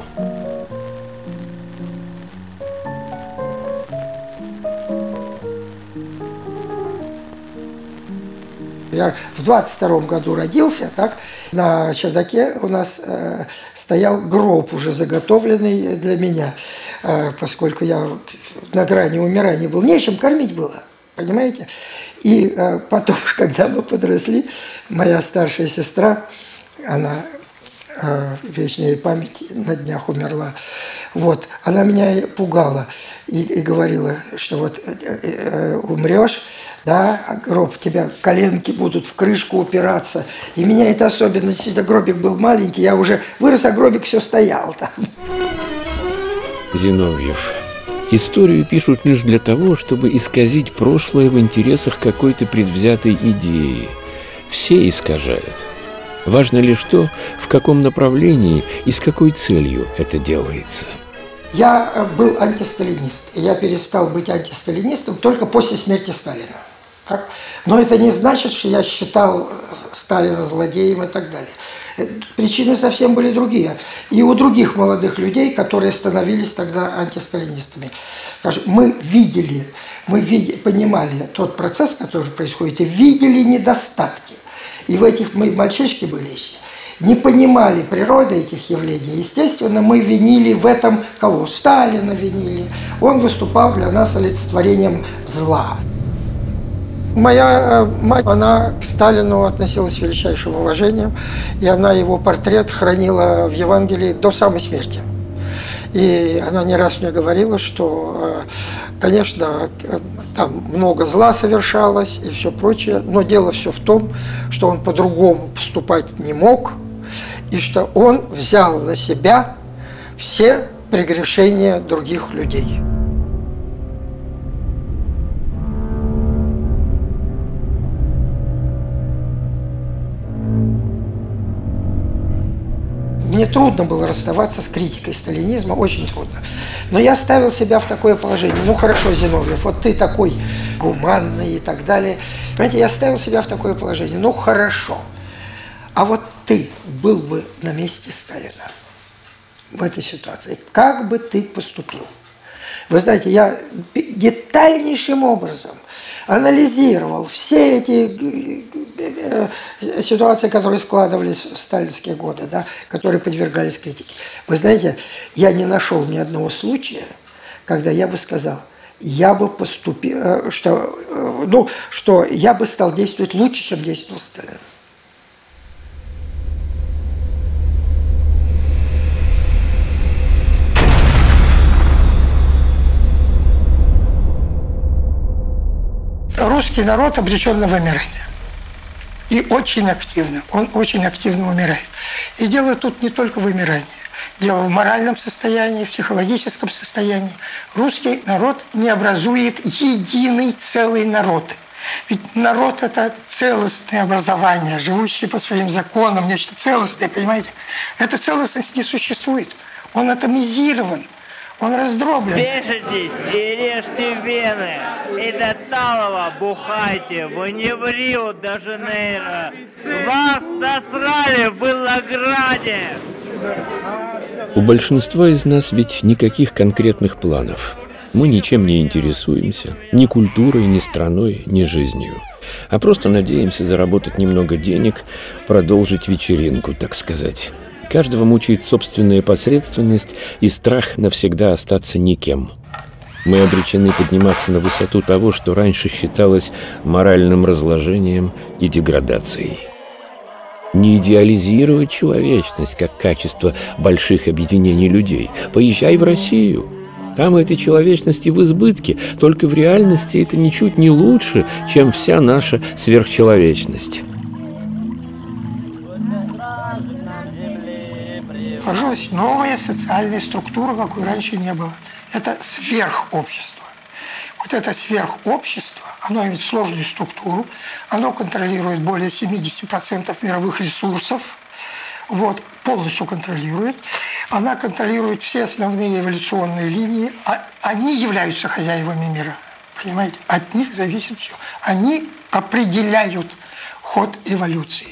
Я в двадцать втором году родился, так, на чердаке у нас э, стоял гроб уже заготовленный для меня, э, поскольку я на грани умирания был, нечем кормить было, понимаете? И э, потом, когда мы подросли, моя старшая сестра, она, э, вечная ей память, на днях умерла, вот, она меня пугала и, и говорила, что вот э, э, умрешь, да, а гроб, у тебя коленки будут в крышку упираться. И меня это особенно, если гробик был маленький, я уже вырос, а гробик все стоял там. Зиновьев. Историю пишут лишь для того, чтобы исказить прошлое в интересах какой-то предвзятой идеи. Все искажают. Важно лишь то, в каком направлении и с какой целью это делается. Я был антисталинист. Я перестал быть антисталинистом только после смерти Сталина. Так? Но это не значит, что я считал Сталина злодеем и так далее. Причины совсем были другие. И у других молодых людей, которые становились тогда антисталинистами. Мы видели, мы видели, понимали тот процесс, который происходит, и видели недостатки. И в этих мы мальчишки были еще. Не понимали природы этих явлений. Естественно, мы винили в этом кого? Сталина винили. Он выступал для нас олицетворением зла. Моя мать, она к Сталину относилась с величайшим уважением, и она его портрет хранила в Евангелии до самой смерти. И она не раз мне говорила, что, конечно, там много зла совершалось и все прочее, но дело все в том, что он по-другому поступать не мог, и что он взял на себя все прегрешения других людей. Мне трудно было расставаться с критикой сталинизма, очень трудно. Но я ставил себя в такое положение. Ну хорошо, Зиновьев, вот ты такой гуманный и так далее. Понимаете, я ставил себя в такое положение. Ну хорошо. А вот ты был бы на месте Сталина в этой ситуации. Как бы ты поступил? Вы знаете, я детальнейшим образом анализировал все эти ситуации, которые складывались в сталинские годы, да, которые подвергались критике. Вы знаете, я не нашел ни одного случая, когда я бы сказал, я бы поступил, что, ну, что я бы стал действовать лучше, чем действовал Сталин. Русский народ обречен на вымирание. И очень активно, он очень активно умирает. И дело тут не только в вымирании. Дело в моральном состоянии, в психологическом состоянии. Русский народ не образует единый целый народ. Ведь народ – это целостное образование, живущее по своим законам, нечто целостное, понимаете? Эта целостность не существует. Он атомизирован. Он раздроблен. Вешайтесь и режьте вены. И до талого бухайте в Рио-де-Жанейро. Вас насрали в Белграде. У большинства из нас ведь никаких конкретных планов. Мы ничем не интересуемся. Ни культурой, ни страной, ни жизнью. А просто надеемся заработать немного денег, продолжить вечеринку, так сказать. Каждого мучает собственная посредственность и страх навсегда остаться никем. Мы обречены подниматься на высоту того, что раньше считалось моральным разложением и деградацией. Не идеализировать человечность как качество больших объединений людей. Поезжай в Россию. Там этой человечности в избытке, только в реальности это ничуть не лучше, чем вся наша сверхчеловечность. Сложилась новая социальная структура, какой раньше не было. Это сверхобщество. Вот это сверхобщество, оно имеет сложную структуру, оно контролирует более семьдесят процентов мировых ресурсов, вот, полностью контролирует. Она контролирует все основные эволюционные линии, а они являются хозяевами мира. Понимаете? От них зависит все. Они определяют ход эволюции.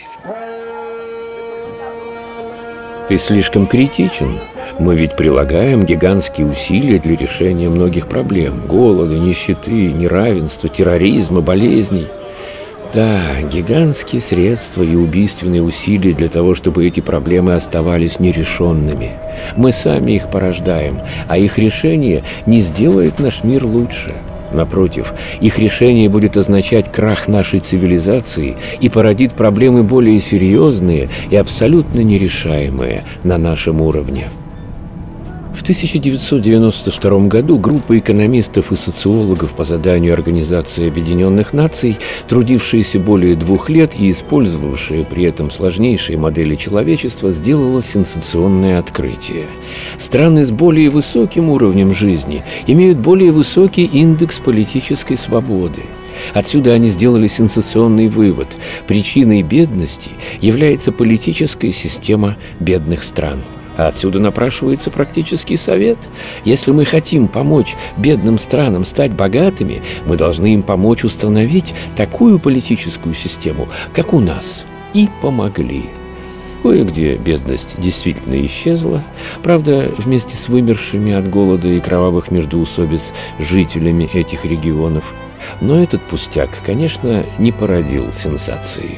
Ты слишком критичен. Мы ведь прилагаем гигантские усилия для решения многих проблем. Голода, нищеты, неравенства, терроризма, болезней. Да, гигантские средства и убийственные усилия для того, чтобы эти проблемы оставались нерешенными. Мы сами их порождаем, а их решение не сделает наш мир лучше. Напротив, их решение будет означать крах нашей цивилизации и породит проблемы более серьезные и абсолютно нерешаемые на нашем уровне. В тысяча девятьсот девяносто втором году группа экономистов и социологов по заданию Организации Объединенных Наций, трудившиеся более двух лет и использовавшие при этом сложнейшие модели человечества, сделала сенсационное открытие. Страны с более высоким уровнем жизни имеют более высокий индекс политической свободы. Отсюда они сделали сенсационный вывод: причиной бедности является политическая система бедных стран. А отсюда напрашивается практический совет. Если мы хотим помочь бедным странам стать богатыми, мы должны им помочь установить такую политическую систему, как у нас. И помогли. Кое-где бедность действительно исчезла, правда, вместе с вымершими от голода и кровавых междоусобиц жителями этих регионов. Но этот пустяк, конечно, не породил сенсации.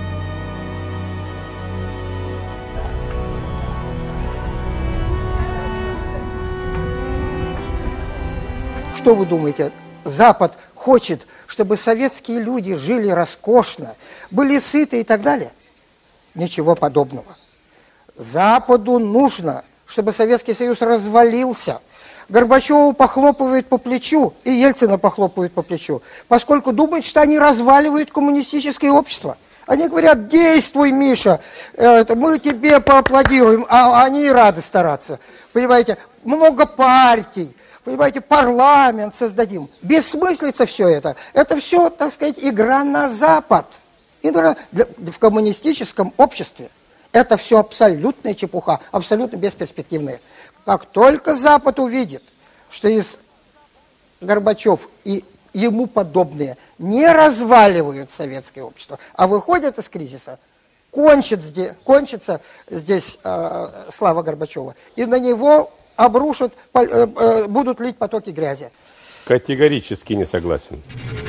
Что вы думаете, Запад хочет, чтобы советские люди жили роскошно, были сыты и так далее? Ничего подобного. Западу нужно, чтобы Советский Союз развалился. Горбачеву похлопывают по плечу, и Ельцина похлопывают по плечу, поскольку думают, что они разваливают коммунистическое общество. Они говорят: действуй, Миша, мы тебе поаплодируем, а они рады стараться. Понимаете, много партий. Понимаете, парламент создадим. Бессмыслица все это. Это все, так сказать, игра на Запад. Игра в коммунистическом обществе. Это все абсолютная чепуха, абсолютно бесперспективная. Как только Запад увидит, что из Горбачев и ему подобные не разваливают советское общество, а выходят из кризиса, кончит здесь, кончится здесь э, слава Горбачева, и на него обрушат, будут лить потоки грязи. Категорически не согласен.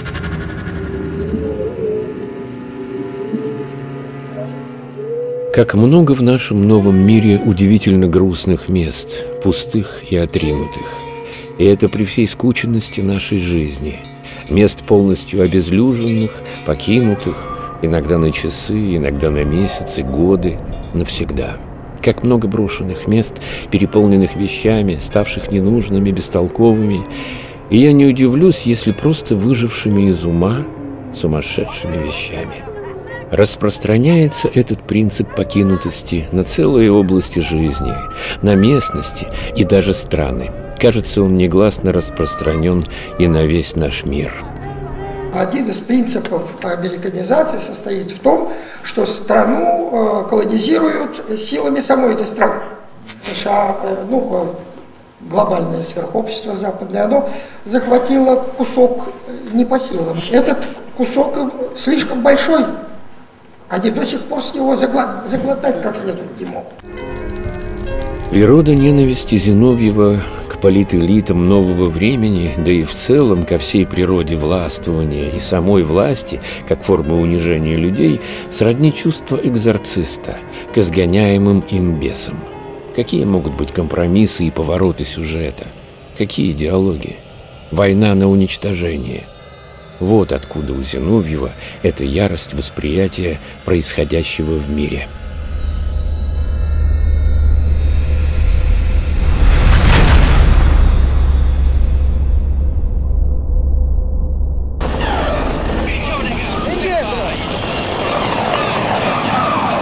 Как много в нашем новом мире удивительно грустных мест, пустых и отринутых. И это при всей скученности нашей жизни. Мест полностью обезлюженных, покинутых, иногда на часы, иногда на месяцы, годы, навсегда. Как много брошенных мест, переполненных вещами, ставших ненужными, бестолковыми. И я не удивлюсь, если просто выжившими из ума, сумасшедшими вещами. Распространяется этот принцип покинутости на целые области жизни, на местности и даже страны. Кажется, он негласно распространен и на весь наш мир. Один из принципов американизации состоит в том, что страну колонизируют силами самой этой страны. США, ну, глобальное сверхобщество западное, оно захватило кусок не по силам. Этот кусок слишком большой. Они до сих пор с него заглотать как следует не могут. Природа ненависти Зиновьева к политэлитам нового времени, да и в целом ко всей природе властвования и самой власти, как формы унижения людей, сродни чувства экзорциста к изгоняемым им бесам. Какие могут быть компромиссы и повороты сюжета? Какие диалоги? Война на уничтожение. Вот откуда у Зиновьева эта ярость восприятия происходящего в мире.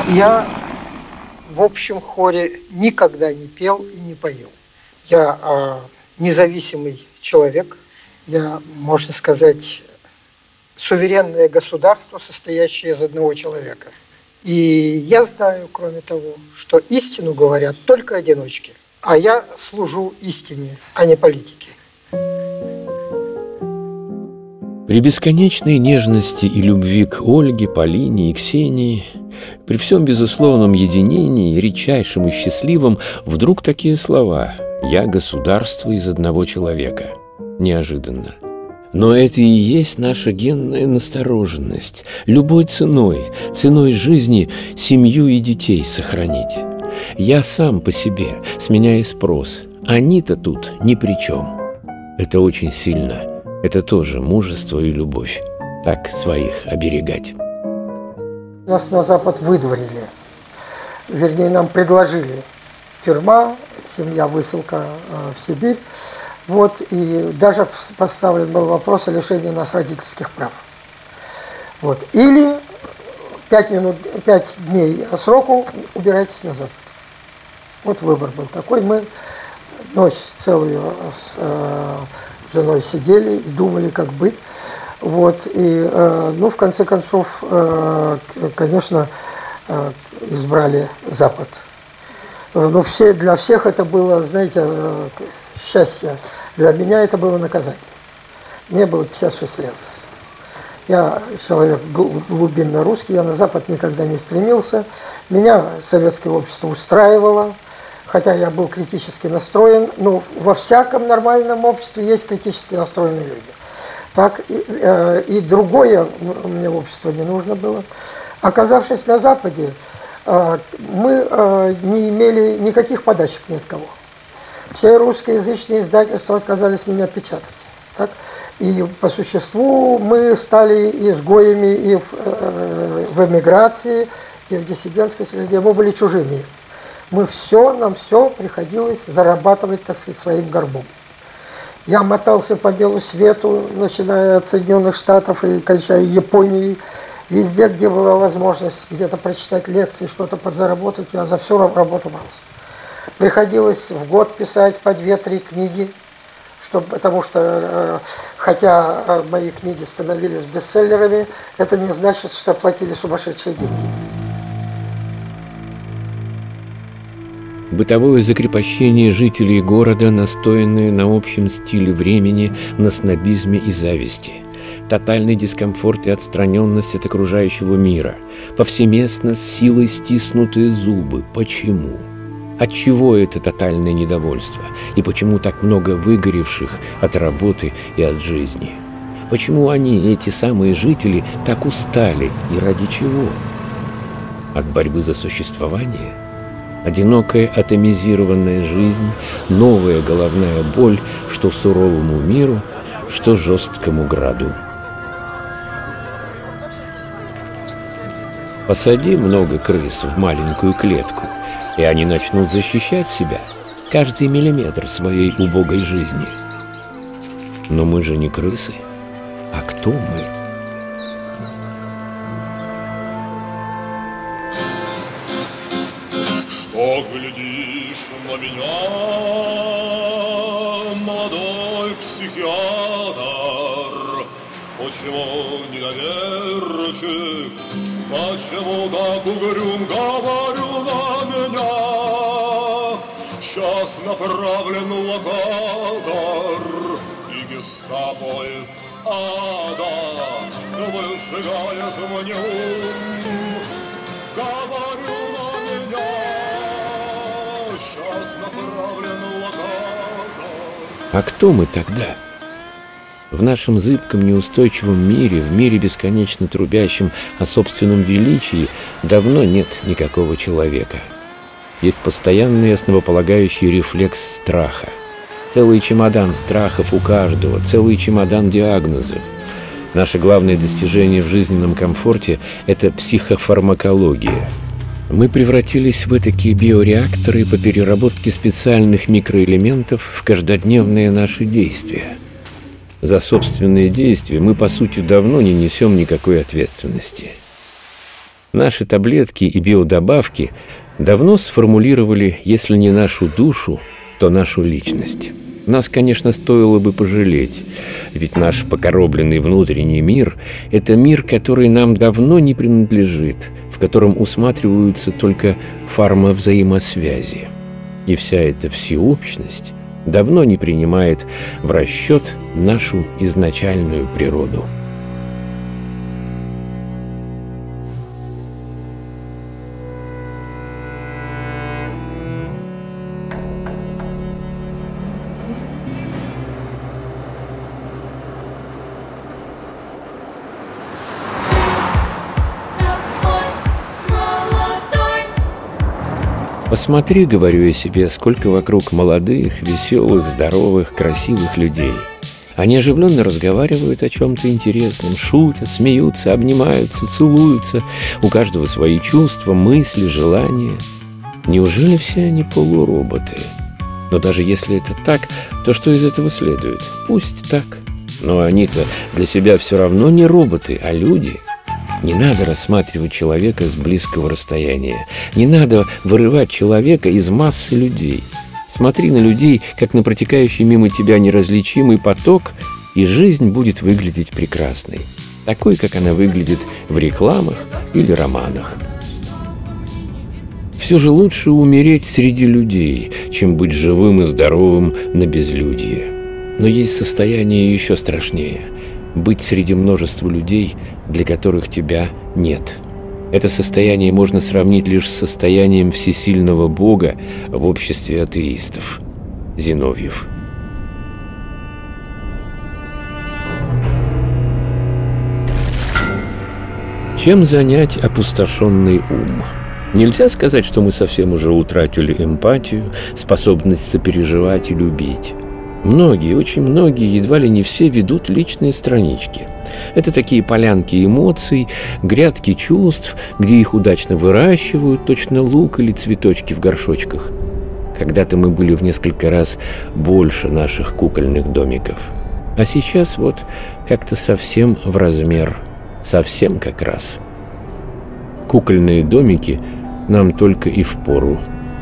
Я в общем хоре никогда не пел и не поил. Я э, независимый человек, я, можно сказать, суверенное государство, состоящее из одного человека. И я знаю, кроме того, что истину говорят только одиночки, а я служу истине, а не политике. При бесконечной нежности и любви к Ольге, Полине и Ксении, при всем безусловном единении, редчайшем и счастливом, вдруг такие слова: «Я государство из одного человека». Неожиданно. Но это и есть наша генная настороженность. Любой ценой, ценой жизни, семью и детей сохранить. Я сам по себе, с меня и спрос. Они-то тут ни при чем. Это очень сильно. Это тоже мужество и любовь. Так своих оберегать. Нас на Запад выдворили. Вернее, нам предложили. Тюрьма, семья, высылка в Сибирь. Вот, и даже поставлен был вопрос о лишении нас родительских прав. Вот. Или пять минут, пять дней сроку убирайтесь на Запад. Вот выбор был такой. Мы ночь целую с э, женой сидели и думали, как быть. Вот, и, э, ну, в конце концов, э, конечно, э, избрали Запад. Но все, для всех это было, знаете, э, счастье. Для меня это было наказание. Мне было пятьдесят шесть лет. Я человек глубинно русский, я на Запад никогда не стремился. Меня советское общество устраивало, хотя я был критически настроен. Но во всяком нормальном обществе есть критически настроенные люди. Так и, э, и другое мне в общество не нужно было. Оказавшись на Западе, э, мы э, не имели никаких подачек ни от кого. Все русскоязычные издательства отказались меня печатать. Так? И по существу мы стали изгоями и в, э, в эмиграции, и в диссидентской среде. Мы были чужими. Мы все, нам все приходилось зарабатывать, так сказать, своим горбом. Я мотался по белу свету, начиная от Соединенных Штатов и кончая Японией. Везде, где была возможность где-то прочитать лекции, что-то подзаработать, я за всю работу брался. Приходилось в год писать по две-три книги, чтобы, потому что, э, хотя э, мои книги становились бестселлерами, это не значит, что платили сумасшедшие деньги. Бытовое закрепощение жителей города, настоянное на общем стиле времени, на снобизме и зависти. Тотальный дискомфорт и отстраненность от окружающего мира. Повсеместно с силой стиснутые зубы. Почему? Отчего это тотальное недовольство? И почему так много выгоревших от работы и от жизни? Почему они, эти самые жители, так устали? И ради чего? От борьбы за существование? Одинокая атомизированная жизнь, новая головная боль, что суровому миру, что жесткому граду. Посади много крыс в маленькую клетку, и они начнут защищать себя, каждый миллиметр своей убогой жизни. Но мы же не крысы. А кто мы? Что глядишь на меня, молодой психиатр? Почему недоверчив? Почему так угрюм говорю на меня? Сейчас направлен локатор и гестапо из ада выжигает мне ум. Говорю на меня, сейчас направлен локатор. А кто мы тогда? В нашем зыбком, неустойчивом мире, в мире бесконечно трубящем о собственном величии, давно нет никакого человека. Есть постоянный основополагающий рефлекс страха. Целый чемодан страхов у каждого, целый чемодан диагнозов. Наше главное достижение в жизненном комфорте – это психофармакология. Мы превратились в этакие биореакторы по переработке специальных микроэлементов в каждодневные наши действия. За собственные действия мы, по сути, давно не несем никакой ответственности. Наши таблетки и биодобавки давно сформулировали, если не нашу душу, то нашу личность. Нас, конечно, стоило бы пожалеть, ведь наш покоробленный внутренний мир – это мир, который нам давно не принадлежит, в котором усматриваются только фармовзаимосвязи. И вся эта всеобщность давно не принимает в расчет нашу изначальную природу. Посмотри, говорю я себе, сколько вокруг молодых, веселых, здоровых, красивых людей. Они оживленно разговаривают о чем-то интересном, шутят, смеются, обнимаются, целуются. У каждого свои чувства, мысли, желания. Неужели все они полуроботы? Но даже если это так, то что из этого следует? Пусть так. Но они-то для себя все равно не роботы, а люди. Не надо рассматривать человека с близкого расстояния. Не надо вырывать человека из массы людей. Смотри на людей, как на протекающий мимо тебя неразличимый поток, и жизнь будет выглядеть прекрасной. Такой, как она выглядит в рекламах или романах. Все же лучше умереть среди людей, чем быть живым и здоровым на безлюдье. Но есть состояние еще страшнее – быть среди множества людей, для которых тебя нет. Это состояние можно сравнить лишь с состоянием всесильного Бога в обществе атеистов. Зиновьев. Чем занять опустошенный ум? Нельзя сказать, что мы совсем уже утратили эмпатию, способность сопереживать и любить. Многие, очень многие, едва ли не все ведут личные странички. Это такие полянки эмоций, грядки чувств, где их удачно выращивают, точно лук или цветочки в горшочках. Когда-то мы были в несколько раз больше наших кукольных домиков. А сейчас вот как-то совсем в размер, совсем как раз. Кукольные домики нам только и впору.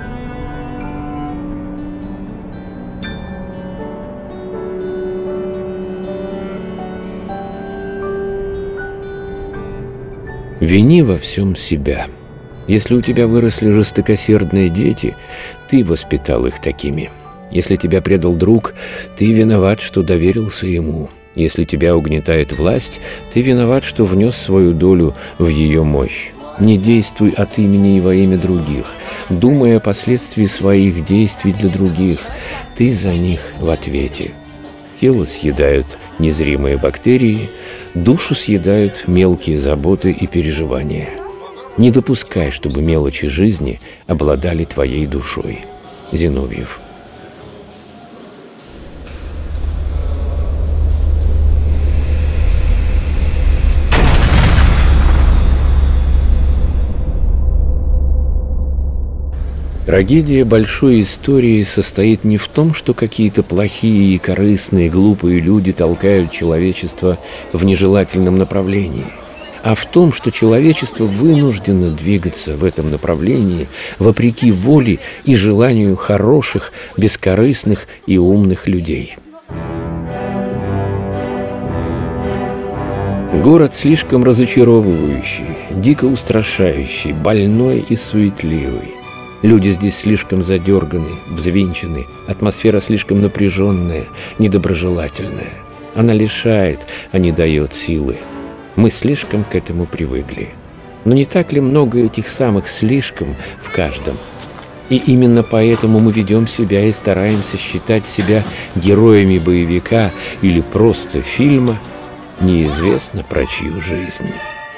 Вини во всем себя. Если у тебя выросли жестокосердные дети, ты воспитал их такими. Если тебя предал друг, ты виноват, что доверился ему. Если тебя угнетает власть, ты виноват, что внес свою долю в ее мощь. Не действуй от имени и во имя других. Думай о последствиях своих действий для других. Ты за них в ответе. Тело съедают незримые бактерии, душу съедают мелкие заботы и переживания. Не допускай, чтобы мелочи жизни обладали твоей душой. Зиновьев. Трагедия большой истории состоит не в том, что какие-то плохие и корыстные, глупые люди толкают человечество в нежелательном направлении, а в том, что человечество вынуждено двигаться в этом направлении вопреки воле и желанию хороших, бескорыстных и умных людей. Город слишком разочаровывающий, дико устрашающий, больной и суетливый. Люди здесь слишком задерганы, взвинчены, атмосфера слишком напряженная, недоброжелательная. Она лишает, а не дает силы. Мы слишком к этому привыкли. Но не так ли много этих самых «слишком» в каждом? И именно поэтому мы ведем себя и стараемся считать себя героями боевика или просто фильма, неизвестно про чью жизнь.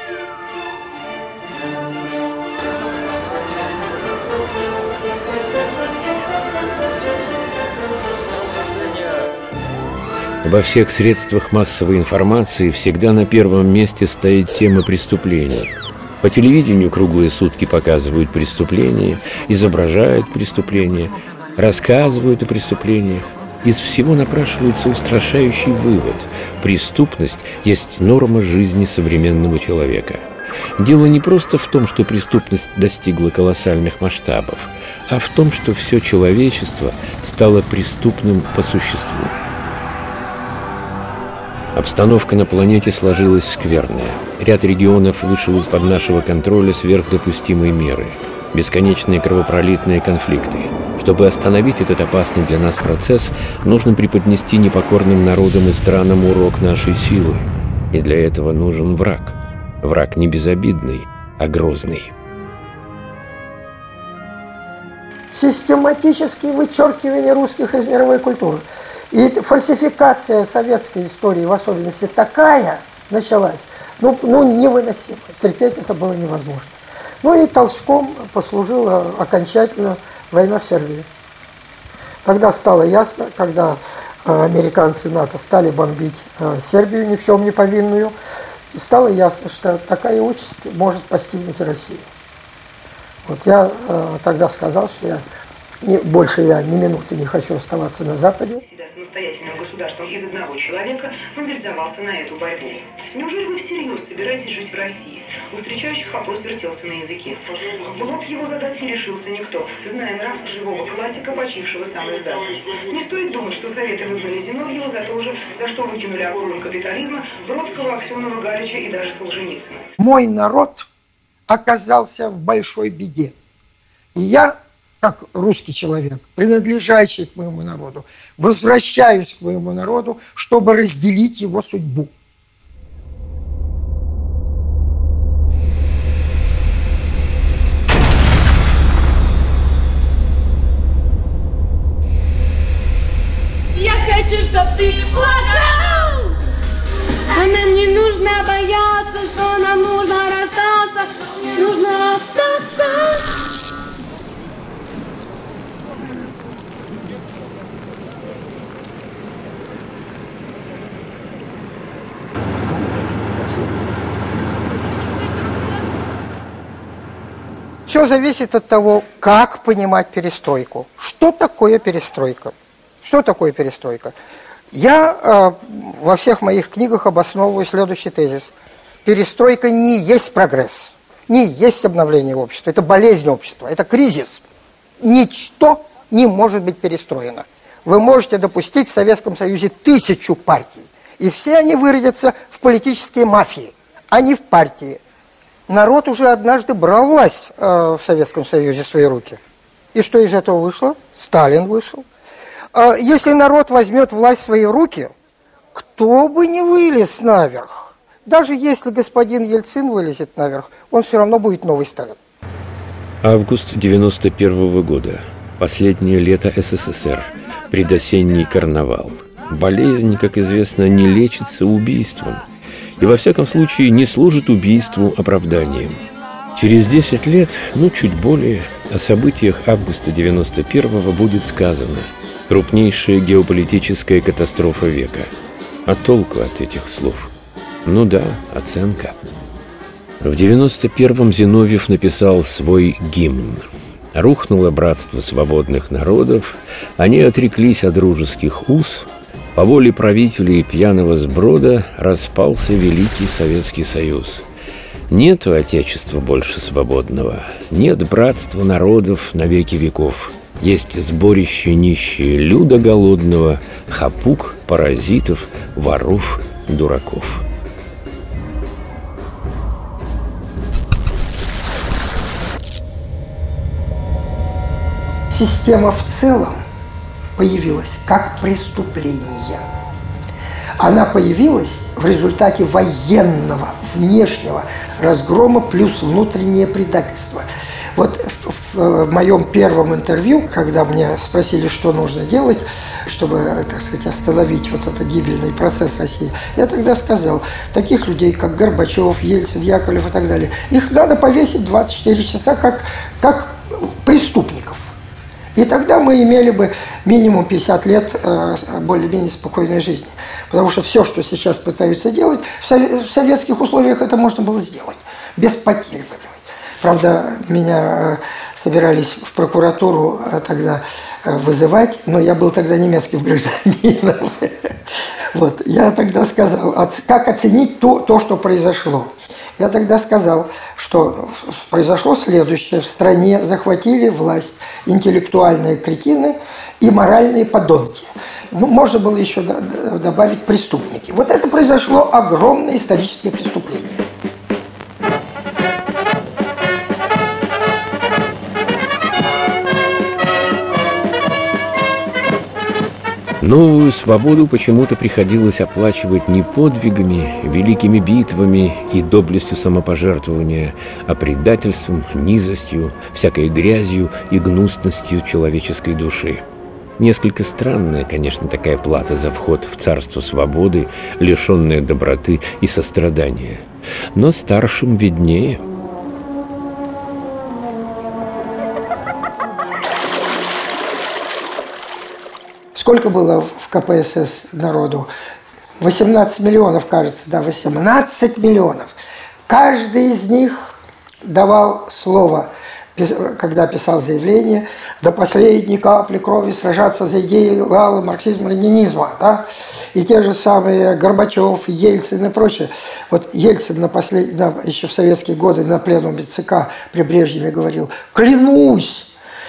Во всех средствах массовой информации всегда на первом месте стоит тема преступления. По телевидению круглые сутки показывают преступления, изображают преступления, рассказывают о преступлениях. Из всего напрашивается устрашающий вывод: преступность есть норма жизни современного человека. Дело не просто в том, что преступность достигла колоссальных масштабов, а в том, что все человечество стало преступным по существу. Обстановка на планете сложилась скверная. Ряд регионов вышел из-под нашего контроля сверх допустимой меры. Бесконечные кровопролитные конфликты. Чтобы остановить этот опасный для нас процесс, нужно преподнести непокорным народам и странам урок нашей силы. И для этого нужен враг. Враг не безобидный, а грозный. Систематические вычеркивания русских из мировой культуры. И фальсификация советской истории, в особенности, такая началась, ну, ну невыносимо. Терпеть это было невозможно. Ну и толчком послужила окончательно война в Сербии. Тогда стало ясно, когда э, американцы НАТО стали бомбить э, Сербию, ни в чем не повинную, стало ясно, что такая участь может постигнуть и Россию. Вот я э, тогда сказал, что я не, больше я ни минуты не хочу оставаться на Западе. Самостоятельным государством из одного человека мобилизовался на эту борьбу. Неужели вы всерьез собираетесь жить в России? У встречающих вопрос вертелся на языке. В лоб его задать не решился никто, зная нрав живого классика, почившего сам издатель. Не стоит думать, что Советы выгнали Зиновьева за то же, за что выкинули окурок капитализма, Бродского, Аксенова, Галича и даже Солженицына. Мой народ оказался в большой беде. И я, как русский человек, принадлежащий к моему народу, возвращаюсь к моему народу, чтобы разделить его судьбу. Я хочу, чтобы ты плакал! А нам не нужно бояться, что нам нужно расстаться, нужно остаться. Все зависит от того, как понимать перестройку. Что такое перестройка? Что такое перестройка? Я э, во всех моих книгах обосновываю следующий тезис. Перестройка не есть прогресс, не есть обновление общества. Это болезнь общества, это кризис. Ничто не может быть перестроено. Вы можете допустить в Советском Союзе тысячу партий, и все они выродятся в политические мафии, а не в партии. Народ уже однажды брал власть э, в Советском Союзе в свои руки. И что из этого вышло? Сталин вышел. Э, если народ возьмет власть в свои руки, кто бы не вылез наверх. Даже если господин Ельцин вылезет наверх, он все равно будет новый Сталин. Август девяносто первого года. Последнее лето СССР. Предосенний карнавал. Болезнь, как известно, не лечится убийством. И во всяком случае не служит убийству оправданием. Через десять лет, ну чуть более, о событиях августа девяносто первого будет сказано: крупнейшая геополитическая катастрофа века. А толку от этих слов? Ну да, оценка. В девяносто первом Зиновьев написал свой гимн. Рухнуло братство свободных народов, они отреклись от дружеских уз. По воле правителей пьяного сброда распался Великий Советский Союз. Нет Отечества больше свободного, нет братства народов на веки веков. Есть сборище нищие люда голодного, хапук, паразитов, воров, дураков. Система в целом появилась как преступление. Она появилась в результате военного, внешнего разгрома плюс внутреннее предательство. Вот в, в, в моем первом интервью, когда меня спросили, что нужно делать, чтобы, так сказать, остановить вот этот гибельный процесс России, я тогда сказал, таких людей, как Горбачев, Ельцин, Яковлев и так далее, их надо повесить двадцать четыре часа как, как преступников. И тогда мы имели бы минимум пятьдесят лет э, более-менее спокойной жизни. Потому что все, что сейчас пытаются делать, в, сове в советских условиях это можно было сделать. Без потерь, понимаете. Правда, меня э, собирались в прокуратуру э, тогда э, вызывать, но я был тогда немецким гражданином. Вот. Я тогда сказал, как оценить то, то, что произошло. Я тогда сказал, что произошло следующее. В стране захватили власть интеллектуальные кретины и моральные подонки. Ну, можно было еще добавить преступники. Вот это произошло огромное историческое преступление. Новую свободу почему-то приходилось оплачивать не подвигами, великими битвами и доблестью самопожертвования, а предательством, низостью, всякой грязью и гнусностью человеческой души. Несколько странная, конечно, такая плата за вход в царство свободы, лишенная доброты и сострадания. Но старшим виднее. Сколько было в ка пэ эс эс народу? восемнадцать миллионов, кажется, да, восемнадцать миллионов. Каждый из них давал слово, когда писал заявление, до последней капли крови сражаться за идеи лалы марксизма-ленинизма, да? И те же самые Горбачев, Ельцин и прочее. Вот Ельцин на послед... на... еще в советские годы на пленуме ЦК при Брежневе говорил: «Клянусь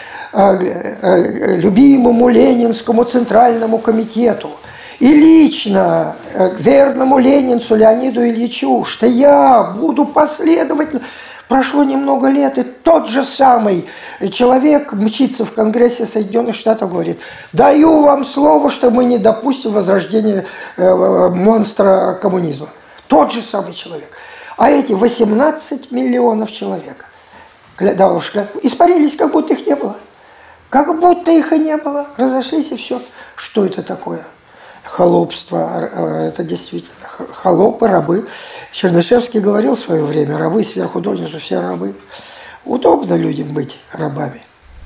любимому Ленинскому Центральному комитету и лично верному ленинцу Леониду Ильичу, что я буду последовательно». Прошло немного лет, и тот же самый человек мчится в Конгрессе Соединенных Штатов, говорит: «Даю вам слово, что мы не допустим возрождения монстра коммунизма». Тот же самый человек. А эти восемнадцать миллионов человек, испарились, как будто их не было. Как будто их и не было. Разошлись, и все. Что это такое? Холопство. Это действительно холопы, рабы. Чернышевский говорил в свое время: рабы сверху донизу, все рабы. Удобно людям быть рабами.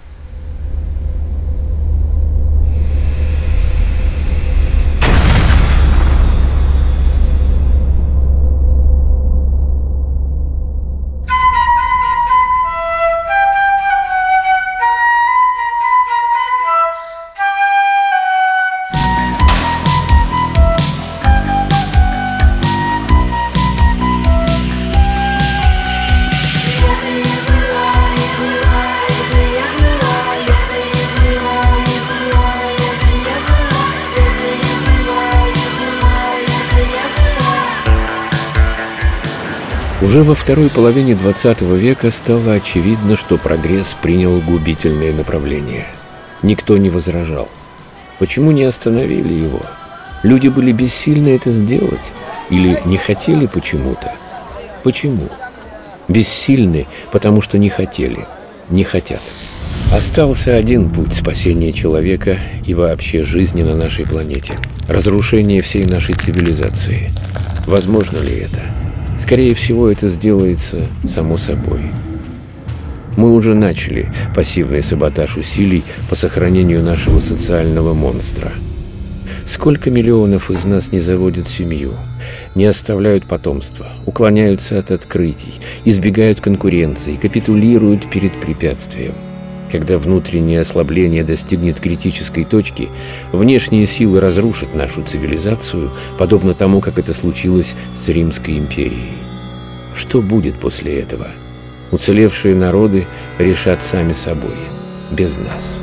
Уже во второй половине двадцатого века стало очевидно, что прогресс принял губительное направление. Никто не возражал. Почему не остановили его? Люди были бессильны это сделать? Или не хотели почему-то? Почему? Бессильны, потому что не хотели, не хотят. Остался один путь спасения человека и вообще жизни на нашей планете. Разрушение всей нашей цивилизации. Возможно ли это? Скорее всего, это сделается само собой. Мы уже начали пассивный саботаж усилий по сохранению нашего социального монстра. Сколько миллионов из нас не заводят семью, не оставляют потомства, уклоняются от открытий, избегают конкуренции, капитулируют перед препятствием. Когда внутреннее ослабление достигнет критической точки, внешние силы разрушат нашу цивилизацию, подобно тому, как это случилось с Римской империей. Что будет после этого? Уцелевшие народы решат сами собой, без нас.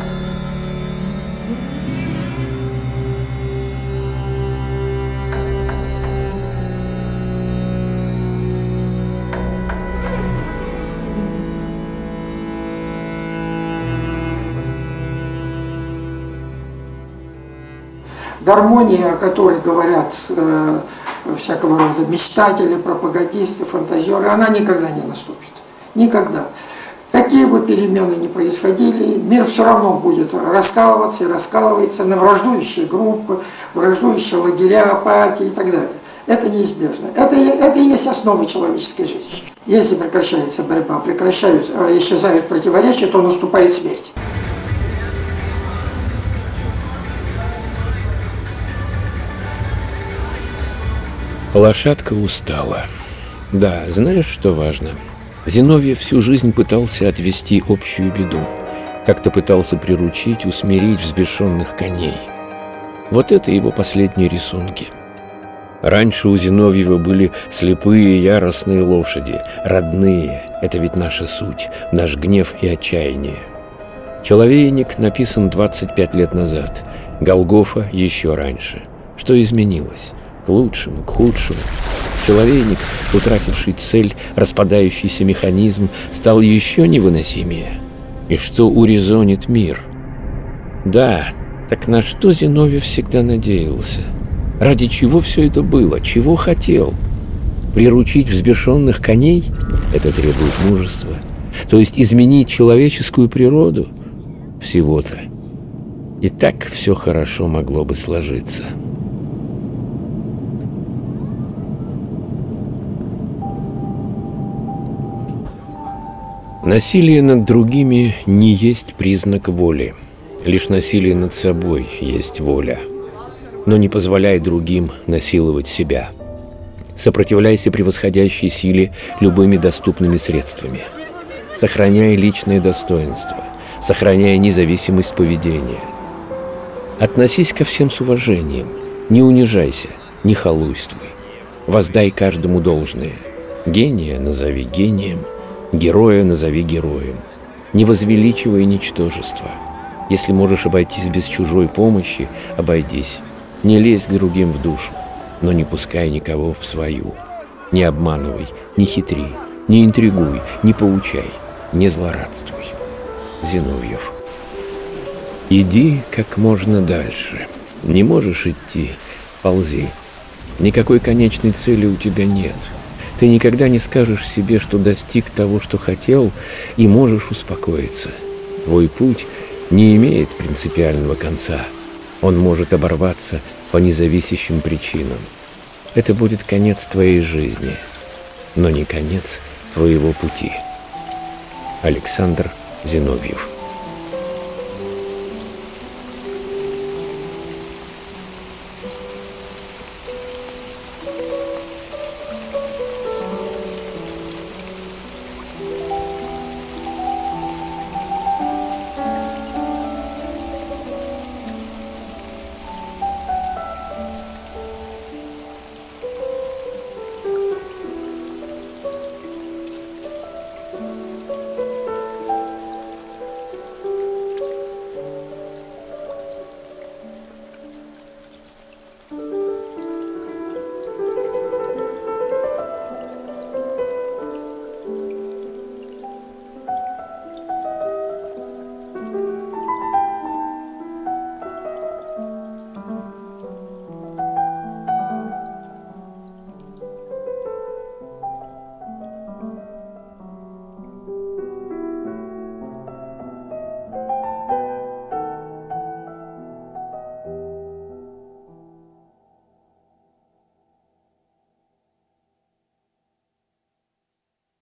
Гармония, о которой говорят э, всякого рода мечтатели, пропагандисты, фантазеры, она никогда не наступит. Никогда. Какие бы перемены ни происходили, мир все равно будет раскалываться и раскалывается на враждующие группы, враждующие лагеря, партии и так далее. Это неизбежно. Это, это и есть основа человеческой жизни. Если прекращается борьба, прекращают, исчезают противоречия, то наступает смерть. Лошадка устала. Да, знаешь, что важно? Зиновьев всю жизнь пытался отвести общую беду. Как-то пытался приручить, усмирить взбешенных коней. Вот это его последние рисунки. Раньше у Зиновьева были слепые яростные лошади, родные. Это ведь наша суть, наш гнев и отчаяние. «Человейник» написан двадцать пять лет назад, «Голгофа» еще раньше. Что изменилось? К лучшему, к худшему? Человейник, утративший цель, распадающийся механизм, стал еще невыносимее. И что урезонит мир? Да, так на что Зиновьев всегда надеялся? Ради чего все это было? Чего хотел? Приручить взбешенных коней? Это требует мужества. То есть изменить человеческую природу? Всего-то. И так все хорошо могло бы сложиться. Насилие над другими не есть признак воли. Лишь насилие над собой есть воля. Но не позволяй другим насиловать себя. Сопротивляйся превосходящей силе любыми доступными средствами. Сохраняй личное достоинство. Сохраняй независимость поведения. Относись ко всем с уважением. Не унижайся, не халуйствуй. Воздай каждому должное. Гения назови гением. Героя назови героем. Не возвеличивай ничтожество. Если можешь обойтись без чужой помощи, обойдись. Не лезь к другим в душу, но не пускай никого в свою. Не обманывай, не хитри, не интригуй, не поучай, не злорадствуй. Зиновьев. Иди как можно дальше. Не можешь идти — ползи. Никакой конечной цели у тебя нет. Ты никогда не скажешь себе, что достиг того, что хотел, и можешь успокоиться. Твой путь не имеет принципиального конца. Он может оборваться по независящим причинам. Это будет конец твоей жизни, но не конец твоего пути. Александр Зиновьев.